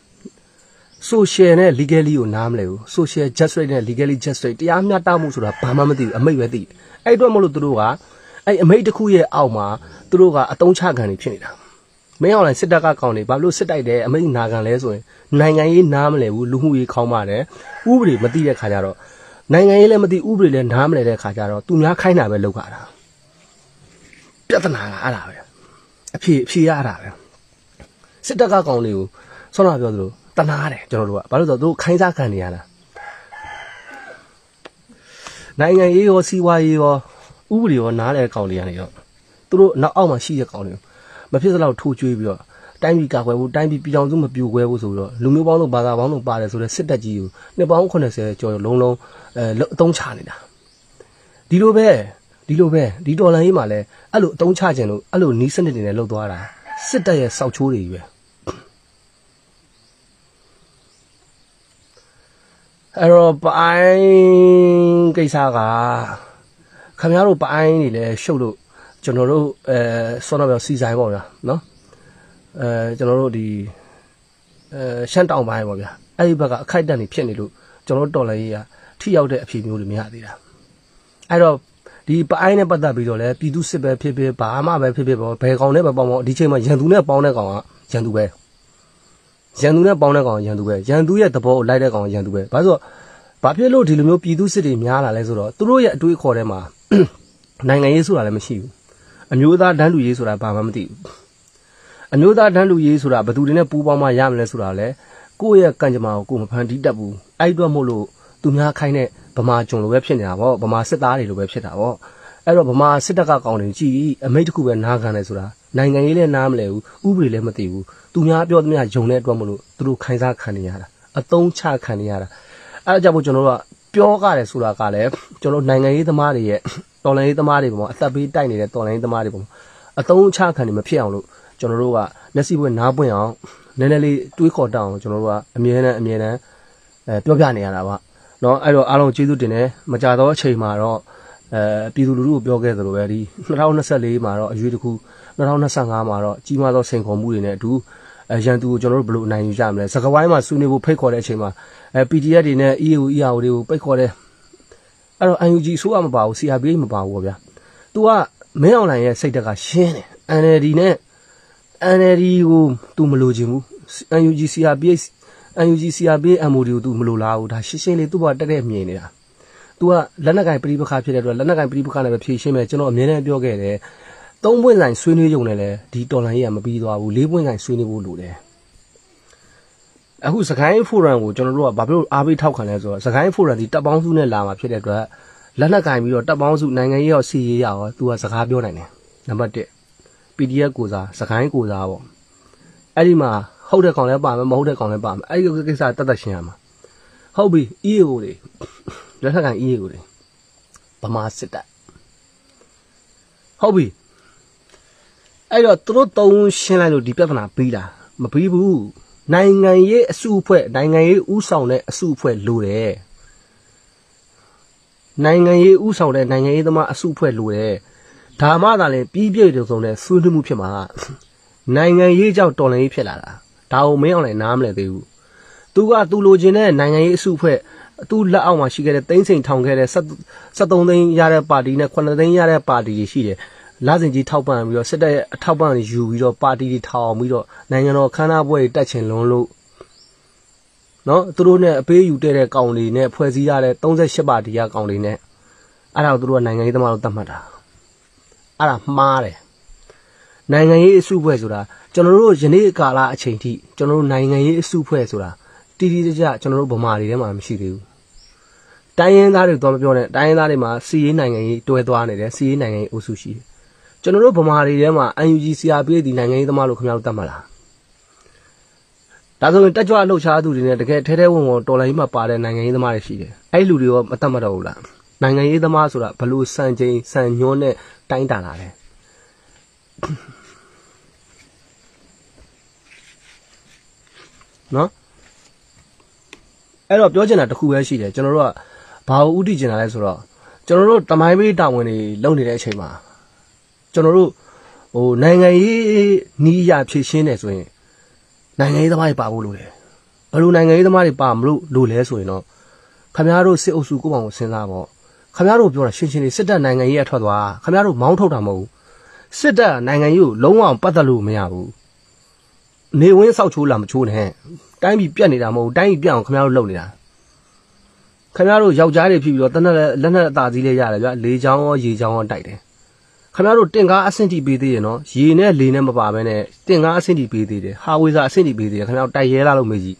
social နဲ့ legally ကိုနားမလဲဘူး social justice နဲ့ legally justice တရားမျှတမှုဆိုတာဘာမှမသိဘူးအမိတ်ပဲသိတယ်အဲ့အတွက်မလို့သူတို့ကအဲ့အမိတ်တစ်ခုရဲ့အောက်မှာသူတို့ကအတုံးချခံနေဖြစ်နေတာမင်းအောင်လှိုင်စစ်တပ်ကကောင်တွေဘာလို့စစ်တိုက်တယ်အမိတ်နာခံလဲဆိုရင်နိုင်ငံရေးနားမလဲဘူးလူမှုရေးခေါင်းပါတယ်ဥပဒေမသိတဲ့ခါကျတော့နိုင်ငံရေးလည်းမသိဥပဒေလည်းနားမလဲတဲ့ခါကျတော့သူများခိုင်းတာပဲလုပ်ကြတာပြဿနာကအဲ့ဒါပဲအဖြေအဖြေရတာပဲစစ်တပ်ကကောင်တွေကိုဆောင်းလာပြောသလိုတနာတယ်ကျွန်တော်တို့ကဘာလို့ဆိုတော့သူခိုင်းစားခံနေရတာနိုင်ငံရေးရောစီးပွားရေးရောဥပဒေရောနားလဲကောင်တွေကနေတော့သူတို့နောက်အောက်မှာရှိတဲ့ကောင်တွေမဖြစ်စလောက်ထိုးကျွေးပြီးတော့တိုင်းပြည်ကာကွယ်ဖို့တိုင်းပြည်ပြည်အောင်စုမပြိုကွဲဖို့ဆိုပြီးတော့လူမျိုးပေါင်းတို့ဘာသာပေါင်းတို့ပါတယ်ဆိုတဲ့စစ်တပ်ကြီးကိုနှစ်ပေါင်းeightyကျော်လုံးလုံးအဲအသုံးချနေတာဒီလိုပဲဒီလိုပဲဒီတော်လန်ရေးမှာလဲအဲ့လိုအသုံးချခြင်းလို့အဲ့လိုနီးစနစ်တွေနဲ့လှုပ်သွားတာစစ်တပ်ရဲ့စောက်ချိုးတွေကြီးပဲအဲ့တော့ပိုင်းကိစ္စကခင်ဗျားတို့ပိုင်းနေလဲရှုပ်လို့ကျွန်တော်တို့အဲဆောင်းတော့စီဆိုင်ပေါ့ဗျာနော်အဲကျွန်တော်တို့ဒီအဲရှမ်းတောင်ပိုင်းပေါ့ဗျာအဲ့ဒီဘက်ကအခိုက်အတန့်တွေဖြစ်နေလို့ကျွန်တော်တော်လည်းကြီးကထိရောက်တဲ့အဖြစ်မျိုးတွေမရသေးတာအဲ့တော့ဒီပအိုင်းနဲ့ပတ်သက်ပြီးတော့လဲပြည်သူစစ်ပဲဖြစ်ဖြစ်ဘာမှပဲဖြစ်ဖြစ်ပေါ့ဘယ်ကောင်နဲ့ပဲပေါင်းပေါင်းဒီချိန်မှာရန်သူနဲ့ပေါင်းတဲ့ကောင်ကရန်သူပဲရန်သူနဲ့ပေါင်းတဲ့ကောင်ရန်သူပဲရန်သူရဲ့သဘောကိုလိုက်တဲ့ကောင်ရန်သူပဲဘာလို့ဘာဖြစ်လို့ဒီလိုမျိုးပြည်သူစစ်တွေများလာလဲဆိုတော့သူတို့ရဲ့အတွေးခေါ်ထဲမှာနိုင်ငံရေးဆိုတာလည်းမရှိဘူးအမျိုးသားတန်းတူရေးဆိုတာဘာမှမသိဘူးအမျိုးသားတန်းတူရေးဆိုတာဘယ်သူတွေနဲ့ပူးပေါင်းမှရမလဲဆိုတာလဲကိုယ့်ရဲ့ကံကြမ္မာကိုကိုယ်မဖန်တီးတတ်ဘူးအဲ့အတွက်မို့လို့သူများခိုင်းတဲ့ဗမာကျွန်လိုပဲဖြစ်နေတာပေါ့ဗမာစစ်သားတွေလိုပဲဖြစ်တာပေါ့အဲ့တော့ဗမာစစ်တပ်ကကောင်းတယ်ကြည်အမိတ်တစ်ခုပဲနားခံတယ်ဆိုတာနိုင်ငံရေးလည်းနားမလဲဘူးဥပဒေလည်းမသိဘူးသူများပြောသမျှယုံတဲ့အတွက်မို့လို့သူတို့ခိုင်းစားခံနေရတာအသုံးချခံနေရတာအဲ့ဒါကြောင့်မို့ကျွန်တော်တို့ကပြောကြတယ်ဆိုတာကလည်းကျွန်တော်နိုင်ငံရေးသမားတွေရဲ့တော်လှန်ရေးသမားတွေပေါ့အသက်ပေးတိုက်နေတဲ့တော်လှန်ရေးသမားတွေပေါ့အသုံးချခံနေမဖြစ်အောင်လို့ကျွန်တော်တို့ကမျက်စိပွင့်နားပွင့်အောင်နည်းနည်းလေးတွေးခေါ်တတ်အောင်ကျွန်တော်တို့ကအမြဲတမ်းအမြဲတမ်းအဲပြောပြနေရတာပါနော်အဲ့တော့အားလုံးကျေးဇူးတင်တယ်မကြတော့အချိန်မှာတော့အဲပြည်သူလူထုကိုပြောခဲ့သလိုပဲဒီ၂၀၂၄မှာတော့အရွေးတစ်ခု၂၀၂၅မှာတော့ကြီးမားသောစိန်ခေါ်မှုတွေနဲ့အတူအဲရန်သူကိုကျွန်တော်တို့ဘယ်လိုအနိုင်ယူကြမလဲစကားဝိုင်းမှာဆွေးနွေးဖို့ဖိတ်ခေါ်တဲ့အချိန်မှာအဲ ပီ ဒီ အက်ဖ် တွေနဲ့ အီ အေ အို အီ အာ အို တွေကိုဖိတ်ခေါ်တယ်အဲ့တော့ အန် ယူ ဂျီ ဆိုးရမပါဘူး စီ အာร์ พี အိတ် မပါဘူးဗျာ။ तू ကမင်းအောင်လှိုင်ရဲ့စိတ်တက်ကရှင်းတယ် အန် အယ် ဒီ နဲ့ အန် အယ် ဒီ ကို तू မလိုချင်ဘူး အန် ယူ ဂျီ စီ အာร์ พี အိတ် အန် ယူ ဂျီ စီ အာร์ พี အိတ် အမ် အို ဒီ ကို तू မလိုလားဘူးဒါရှင်းရှင်းလေး तू ကတက်တဲ့မြင်နေတာ तू ကလက်နက်ကင်ပရိပခါဖြစ်တဲ့အတွက်လက်နက်ကင်ပရိပခါနဲ့ပဲဖြေရှင်းမယ်ကျွန်တော်အမြဲတမ်းပြောခဲ့တယ်သုံးပွင့်ဆိုင်ဆွေးနွေးကြုံနဲ့လေဒီတော်လှန်ရေးကမပြီးသွားဘူးလေးပွင့်ဆိုင်ဆွေးနွေးဖို့လိုတယ်အခုစကိုင်းဖိုရမ်ကိုကျွန်တော်တို့ကဘာဖြစ်လို့အားပေးထောက်ခံလဲဆိုတော့စကိုင်းဖိုရမ်ဒီတပ်ပေါင်းစုနဲ့လာမှာဖြစ်တဲ့အတွက်လက်နက်ကင်ပြီးတော့တပ်ပေါင်းစုနိုင်ငံရေးရောစီရေးရောသူကစကားပြောနိုင်တယ်နံပါတ်တစ် ပီ ဒီ အက်ဖ် ကိုစားစကိုင်းကိုစားပေါ့အဲ့ဒီမှာဟုတ်တဲ့ကောင်လည်းပါမယ်မဟုတ်တဲ့ကောင်လည်းပါမယ်အဲ့ဒီကိစ္စတတ်တတ်ရှင်းရမှာဟုတ်ပြီ အီ အေ အို တွေလက်နက်ကင် အီ အေ အို တွေဗမာစစ်တပ်ဟုတ်ပြီအဲ့တော့သူတို့သုံးရှင်းလိုက်လို့ဒီပြဿနာပြီးလားမပြီးဘူးနိုင်ငံရေးအစုအဖွဲ့နိုင်ငံရေးဥဆောင်တဲ့အစုအဖွဲ့လိုတယ်နိုင်ငံရေးဥဆောင်တဲ့နိုင်ငံရေးသမားအစုအဖွဲ့လိုတယ်ဒါမှသာလေပြီးပြည့်တဲ့ဆုံးတဲ့ဆွေးနွေးမှုဖြစ်မှာနိုင်ငံရေးကြောင့်တော်လှန်ရေးဖြစ်လာတာဒါကိုမင်းအောင်လည်းနားမလဲသေးဘူးသူကသူလိုချင်တဲ့နိုင်ငံရေးအစုအဖွဲ့သူလက်အောက်မှာရှိခဲ့တဲ့သိန်းစိန်ထောင်ခဲ့တဲ့၁၃သိန်းရတဲ့ပါတီနဲ့ခုနှစ်သိန်းရတဲ့ပါတီတွေရှိတယ်လာစဉ်ကြီးထောက်ပံ့ပြီးတော့စစ်တပ်ရဲ့အထောက်ပံ့ယူပြီးတော့ပါတီတွေထောင်ပြီးတော့နိုင်ငံတော်ခမ်းနားပွဲတွေတက်ချင်လွန်းလို့နော်သူတို့နဲ့အပေးယူတဲ့တဲ့ကောင်တွေနဲ့ဖွဲ့စည်းရတဲ့၃၈ပါတီရကောင်တွေနဲ့အဲ့ဒါကိုသူတို့ကနိုင်ငံရေးသမားတို့သတ်မှတ်တာအဲ့ဒါမှားတယ်နိုင်ငံရေးအစုဖွဲ့ဆိုတာကျွန်တော်တို့ယနေ့ကာလအချိန်ထိကျွန်တော်တို့နိုင်ငံရေးအစုဖွဲ့ဆိုတာတီတီကြကြကျွန်တော်တို့ဗမာတွေထဲမှာမရှိသေးဘူးတိုင်းရင်းသားတွေတော့မပြောနဲ့တိုင်းရင်းသားတွေမှာစီရေးနိုင်ငံရေးတွဲသွားနေတယ်စီရေးနိုင်ငံရေးအုပ်စုရှိတယ်ကျွန်တော်တို့ဗမာတွေထဲမှာ အန် ယူ ဂျီ စီ အာร์ พี အိတ် ဒီနိုင်ငံရေးသမားလို့ခင်ဗျားတို့တတ်မှတ်လားဒါဆိုရင်တက်ကြွလှုပ်ရှားသူတွေနဲ့တကယ်ထဲထဲဝင်ဝင်တော်လိုင်းမှာပါတဲ့နိုင်ငံရေးသမားတွေရှိတယ်အဲ့လူတွေရောမတတ်မှတ်တော့ဘူးလားနိုင်ငံရေးသမားဆိုတာဘလို့စံချိန်စံညွှန်းနဲ့တိုင်းတာလာတယ်နော်အဲ့တော့ပြောချင်တာတစ်ခုပဲရှိတယ်ကျွန်တော်တို့ကဘာကိုဥတည်ချင်တာလဲဆိုတော့ကျွန်တော်တို့တမိုင်းပေးတာဝန်တွေလုပ်နေတဲ့အချိန်မှာကျွန်တော်တို့ဟိုနိုင်ငံရေးနီးရဖြည့်ရှင်းနေဆိုရင်နိုင်ငံရေးသမားတွေပါဖို့လိုတယ်ဘယ်လိုနိုင်ငံရေးသမားတွေပါမလို့လိုလဲဆိုရင်တော့ခင်ဗျားတို့စစ်အုပ်စုကိုယ့်ဘောင်ကိုစဉ်းစားပေါ့ခင်ဗျားတို့ပြောတာရှင်းရှင်းလေးစစ်တပ်နိုင်ငံရေးအထွက်သွားခင်ဗျားတို့မောင်းထုတ်တာမဟုတ်ဘူးစစ်တပ်နိုင်ငံရေးကိုလုံးဝပတ်သက်လို့မရဘူးနေဝင်းဆောက်ချိုးလာမချိုးနဲ့တိုင်းပြည်ပြတ်နေတာမဟုတ်ဘူးတိုင်းပြည်ပြတ်အောင်ခင်ဗျားတို့လုပ်နေတာခင်ဗျားတို့ယောက်ျားတွေဖြစ်ပြီးတော့တနက်လက်နက်အသာကြီးလေးရတယ်ဗျာလေချောင်းရောရေချောင်းရောတိုက်တယ်ခင်ဗျားတို့တင်ကားအဆင့်တီပေးသေးရနော်ရေနဲ့လေနဲ့မပါဘဲနဲ့တင်ကားအဆင့်တီပေးသေးတယ်ဟာဝေစာအဆင့်တီပေးသေးတယ်ခင်ဗျားတို့တိုက်ရဲလာလို့မေးကြည့်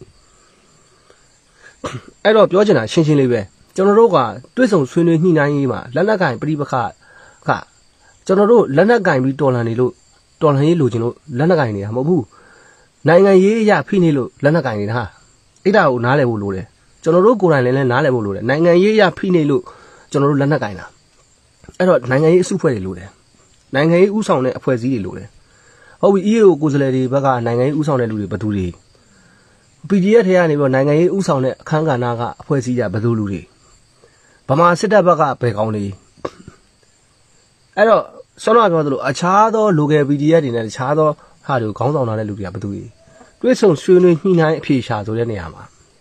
အဲ့တော့ပြောချင်တာရှင်းရှင်းလေးပဲကျွန်တော်တို့ကတွဲဆုံဆွေးနွေးညှိနှိုင်းရေးမှာလက်နက်ကင်ပြိပခကကျွန်တော်တို့လက်နက်ကင်ပြီးတော်လှန်နေလို့တော်လှန်ရေးလိုချင်လို့လက်နက်ကင်နေတာမဟုတ်ဘူးနိုင်ငံရေးအရာဖိနေလို့လက်နက်ကင်နေတာဟာအဲ့ဒါကိုနားလည်ဖို့လိုတယ်ကျွန်တော်တို့ကိုယ်တိုင်လည်းနားလည်ဖို့လိုတယ်နိုင်ငံရေးအရာဖိနေလို့ကျွန်တော်တို့လက်နက်ကင်တာအဲ့တော့နိုင်ငံရေးအစုဖွဲ့တွေလိုတယ်နိုင်ငံရေးဥဆောင်တဲ့အဖွဲ့အစည်းတွေလိုတယ်ဟုတ်ပြီ အီ အေ အို ကိုယ်စားလှယ်တွေဘက်ကနိုင်ငံရေးဥဆောင်တဲ့လူတွေဘယ်သူတွေ ပီ ဒီ အက်ဖ် ထဲကနေပြီးတော့နိုင်ငံရေးဥဆောင်တဲ့အခမ်းကဏ္ဍကအဖွဲ့အစည်းကြဘယ်သူလူတွေဗမာစစ်တပ်ဘက်ကဘယ်ကောင်းတွေအဲ့တော့ဆောင်းလာပြောသလိုအခြားသော local ပီ ဒီ အက်ဖ် တွေနဲ့တခြားသောဟာတွေကိုခေါင်းဆောင်လာတဲ့လူတွေကဘယ်သူတွေတွေ့ဆုံဆွေးနွေးညှိနှိုင်းအဖြေရှာဆိုတဲ့နေရာမှာ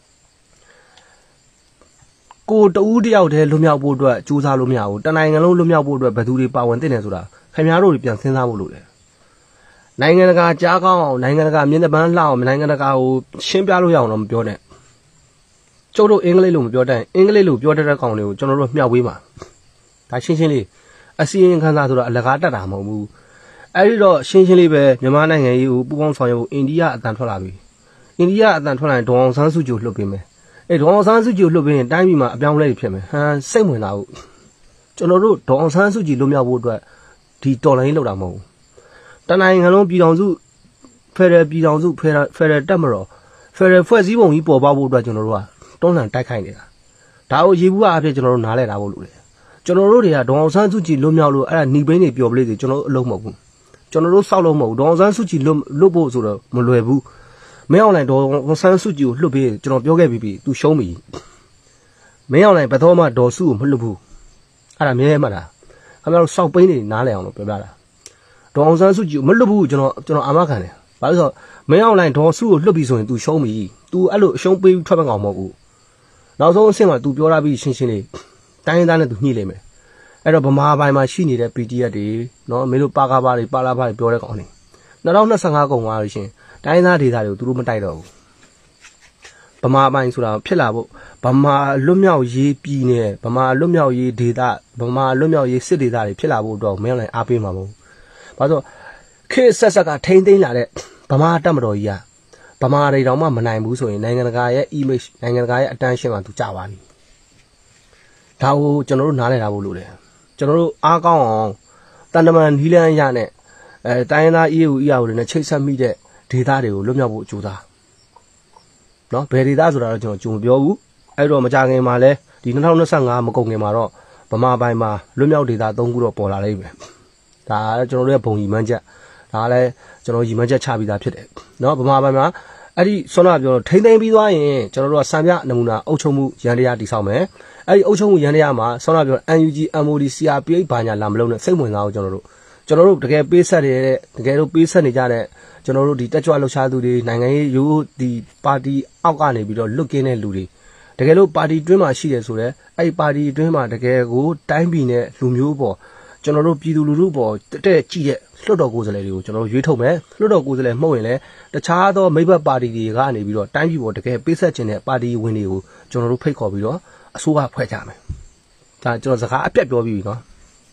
ကိုတဦးတယောက်တည်းလွတ်မြောက်ဖို့အတွက်ကြိုးစားလို့မရဘူးတနိုင်ငံလုံးလွတ်မြောက်ဖို့အတွက်ဘယ်သူတွေပါဝင်သင့်တယ်ဆိုတာခင်ဗျားတို့တွေပြန်စဉ်းစားဖို့လိုတယ်နိုင်ငံတကာကြားကောင်းအောင်နိုင်ငံတကာမျက်နှာပန်းလှအောင်နိုင်ငံတကာကိုရှင်းပြလို့ရအောင်တော့မပြောနဲ့ကျုပ်တို့အင်္ဂလိပ်လိုမပြောတဲ့အင်္ဂလိပ်လိုပြောတတ်တဲ့ကောင်တွေကိုကျွန်တော်တို့မျှဝေးမှာဒါရှင်းရှင်းလေးအစီရင်ခံစာဆိုတာအလကားတတ်တာမဟုတ်ဘူးအဲ့ဒီတော့ရှင်းရှင်းလေးပဲမြန်မာနိုင်ငံရေးကိုပူးပေါင်းဆောင်ရွက်ဖို့အိန္ဒိယအတန်ထွက်လာပြီအိန္ဒိယအတန်ထွက်လာရင်ဒေါ်အောင်ဆန်းစုကြည်ကိုလွှတ်ပေးမယ်အဲ့ဒေါ်အောင်ဆန်းစုကြည်ကိုလွှတ်ပေးရင်တိုင်းပြည်မှာအပြောင်းအလဲဖြစ်မယ်ဟမ်စိတ်ဝင်တာဟုတ်ကျွန်တော်တို့ဒေါ်အောင်ဆန်းစုကြည်လွတ်မြောက်ဖို့အတွက်ဒီတော်လိုင်းလောက်တာမဟုတ်ဘူးတနိုင်ငံလုံးပြည်တော်စုဖက်ဒရယ်ပြည်တော်စုဖက်ဒရယ်တက်မတော်ဖက်ဒရယ်ဖွဲ့စည်းပုံကြီးပေါ်ပေါက်ဖို့အတွက်ကျွန်တော်တို့ကတွန်းလှန်တိုက်ခိုက်နေတာဒါကိုရေဘူးအဖြစ်ကျွန်တော်တို့နားလည်တာဖို့လိုတယ်ကျွန်တော်တို့တွေကဒေါ်အောင်ဆန်းစုကြည်လွတ်မြောက်လို့အဲ့ဒါหนีဘိန်းတွေပျော်ပလေးတွေကျွန်တော်တို့အလုံးမဟုတ်ဘူးကျွန်တော်တို့စောက်လို့မဟုတ်ဘူးဒေါ်အောင်ဆန်းစုကြည်လွတ်လွတ်ဖို့ဆိုတော့မလွယ်ဘူးမင်းအောင်လိုင်ဒေါ်အောင်ဆန်းစုကြည်ကိုလွတ်ပေးကျွန်တော်ပြောခဲ့ပြီးပြီ तू ရှုံးပြီမင်းအောင်လိုင်ဘယ်တော့မှဒေါ်စုကိုမလွတ်ဘူးအဲ့ဒါမြဲမှတ်တာခင်ဗျားတို့စောက်ပိန်းတွေနားလည်အောင်လို့ပြောပြတာဒေါ်အောင်ဆန်းစုကြည်ကိုမလွတ်ဘူးကျွန်တော်ကျွန်တော်အာမခံတယ်ဘာလို့ဆိုတော့မင်းအောင်လိုင်ဒေါ်စုကိုလွတ်ပြီဆိုရင် तू ရှုံးပြီ तू အဲ့လိုအရှုံးပေးထွက်မကောင်မဟုတ်ဘူးနောက်ဆုံးအဆင့်မှာ तू ပြောရပြီးရှင်းရှင်းလေးတိုင်းရင်းသားနဲ့ तू ညှိလိမ့်မယ်အဲ့တော့ဗမာပိုင်းမှာရှိနေတဲ့ ပီ တီ အက်ဖ် တွေနော်မင်းတို့ပါကားပါတွေပါလာပါတွေပြောတဲ့ကောင်တွေ၂၀၂၅ကုန်သွားလို့ရှင်တိုင်းရင်းသားဒေသတွေကိုသူတို့မတိုက်တော့ဘူးဗမာပိုင်းဆိုတာဖြစ်လာဖို့ဗမာလွတ်မြောက်ရေးပြည်နယ်ဗမာလွတ်မြောက်ရေးဒေသဗမာလွတ်မြောက်ရေးစစ်ဒေသတွေဖြစ်လာဖို့အတွက်မင်းလည်းအားပေးမှာမဟုတ်ဘူးဘာလို့ခေတ်ဆက်ဆက်ကထိမ့်သိမ်းလာတဲ့ဗမာတပ်မတော်ကြီးကဗမာတွေတောင်မှမနိုင်ဘူးဆိုရင်နိုင်ငံတကာရဲ့ image နိုင်ငံတကာရဲ့ attention မှာသူကျသွားပြီဒါကိုကျွန်တော်တို့နားလည်ထားဖို့လိုတယ်ကျွန်တော်တို့အားကောင်းအောင်တန်တမန်နီလန်းရနဲ့အဲတိုင်းရင်းသား E U E R တွေနဲ့ချိတ်ဆက်မိတဲ့ဒေသတွေကိုလွတ်မြောက်ဖို့ကြိုးစားနော်ဘယ်ဒေသဆိုတာတော့ကျွန်တော်ကြုံမပြောဘူးအဲ့တော့မကြခင်မှာလဲဒီ၂၀၂၅မကုန်ခင်မှာတော့ဗမာပိုင်းမှာလွတ်မြောက်ဒေသ၃ခုတော့ပေါ်လာလိမ့်မယ်ဒါကကျွန်တော်တို့ရဲ့ဘုံရီမှန်းချက်ဒါကလည်းကျွန်တော်ရီမှန်းချက်ချပြီးသားဖြစ်တယ်နော်ဗမာပိုင်းမှာအဲ့ဒီဆွမ်းနာပြောထိမ့်သိမ်းပြီးသွားရင်ကျွန်တော်တို့ကစံပြနမူနာအုပ်ချုပ်မှုရန်တရားတည်ဆောက်မယ်အဲ့ဒီအုပ်ချုပ်မှုရန်တရားမှာဆွမ်းနာပြော N U G M O D C R P H ဘာညာလာမလုံးနဲ့စိတ်ဝင်စားအောင်ကျွန်တော်တို့ကျွန်တော်တို့တကယ်ပေးဆက်တဲ့တကယ်လို့ပေးဆက်နေကြတဲ့ကျွန်တော်တို့ဒီတက်ကြွလှုပ်ရှားသူတွေနိုင်ငံရေးရိုးဒီပါတီအောက်ကနေပြီးတော့လွတ်ကင်းတဲ့လူတွေတကယ်လို့ပါတီတွင်းမှာရှိတယ်ဆိုတော့အဲ့ဒီပါတီတွင်းမှာတကယ်ကိုတိုင်းပြည်နဲ့လူမျိုးပေါ်ကျွန်တော်တို့ပြည်သူလူထုပေါ်တဲ့ကြည့်တဲ့လွှတ်တော်ကိုယ်စားလှယ်တွေကိုကျွန်တော်တို့ရွေးထုတ်မယ်လွှတ်တော်ကိုယ်စားလှယ်မှုတ်ရင်လည်းတခြားသောမိဘပါတီတွေကနေပြီးတော့တိုင်းပြည်ပေါ်တကယ်ပေးဆက်ခြင်းတဲ့ပါတီဝင်တွေကိုကျွန်တော်တို့ဖိတ်ခေါ်ပြီးတော့အစိုးရဖွဲ့ကြမယ်ဒါကျွန်တော်စကားအပြတ်ပြောပြီးပြီနော်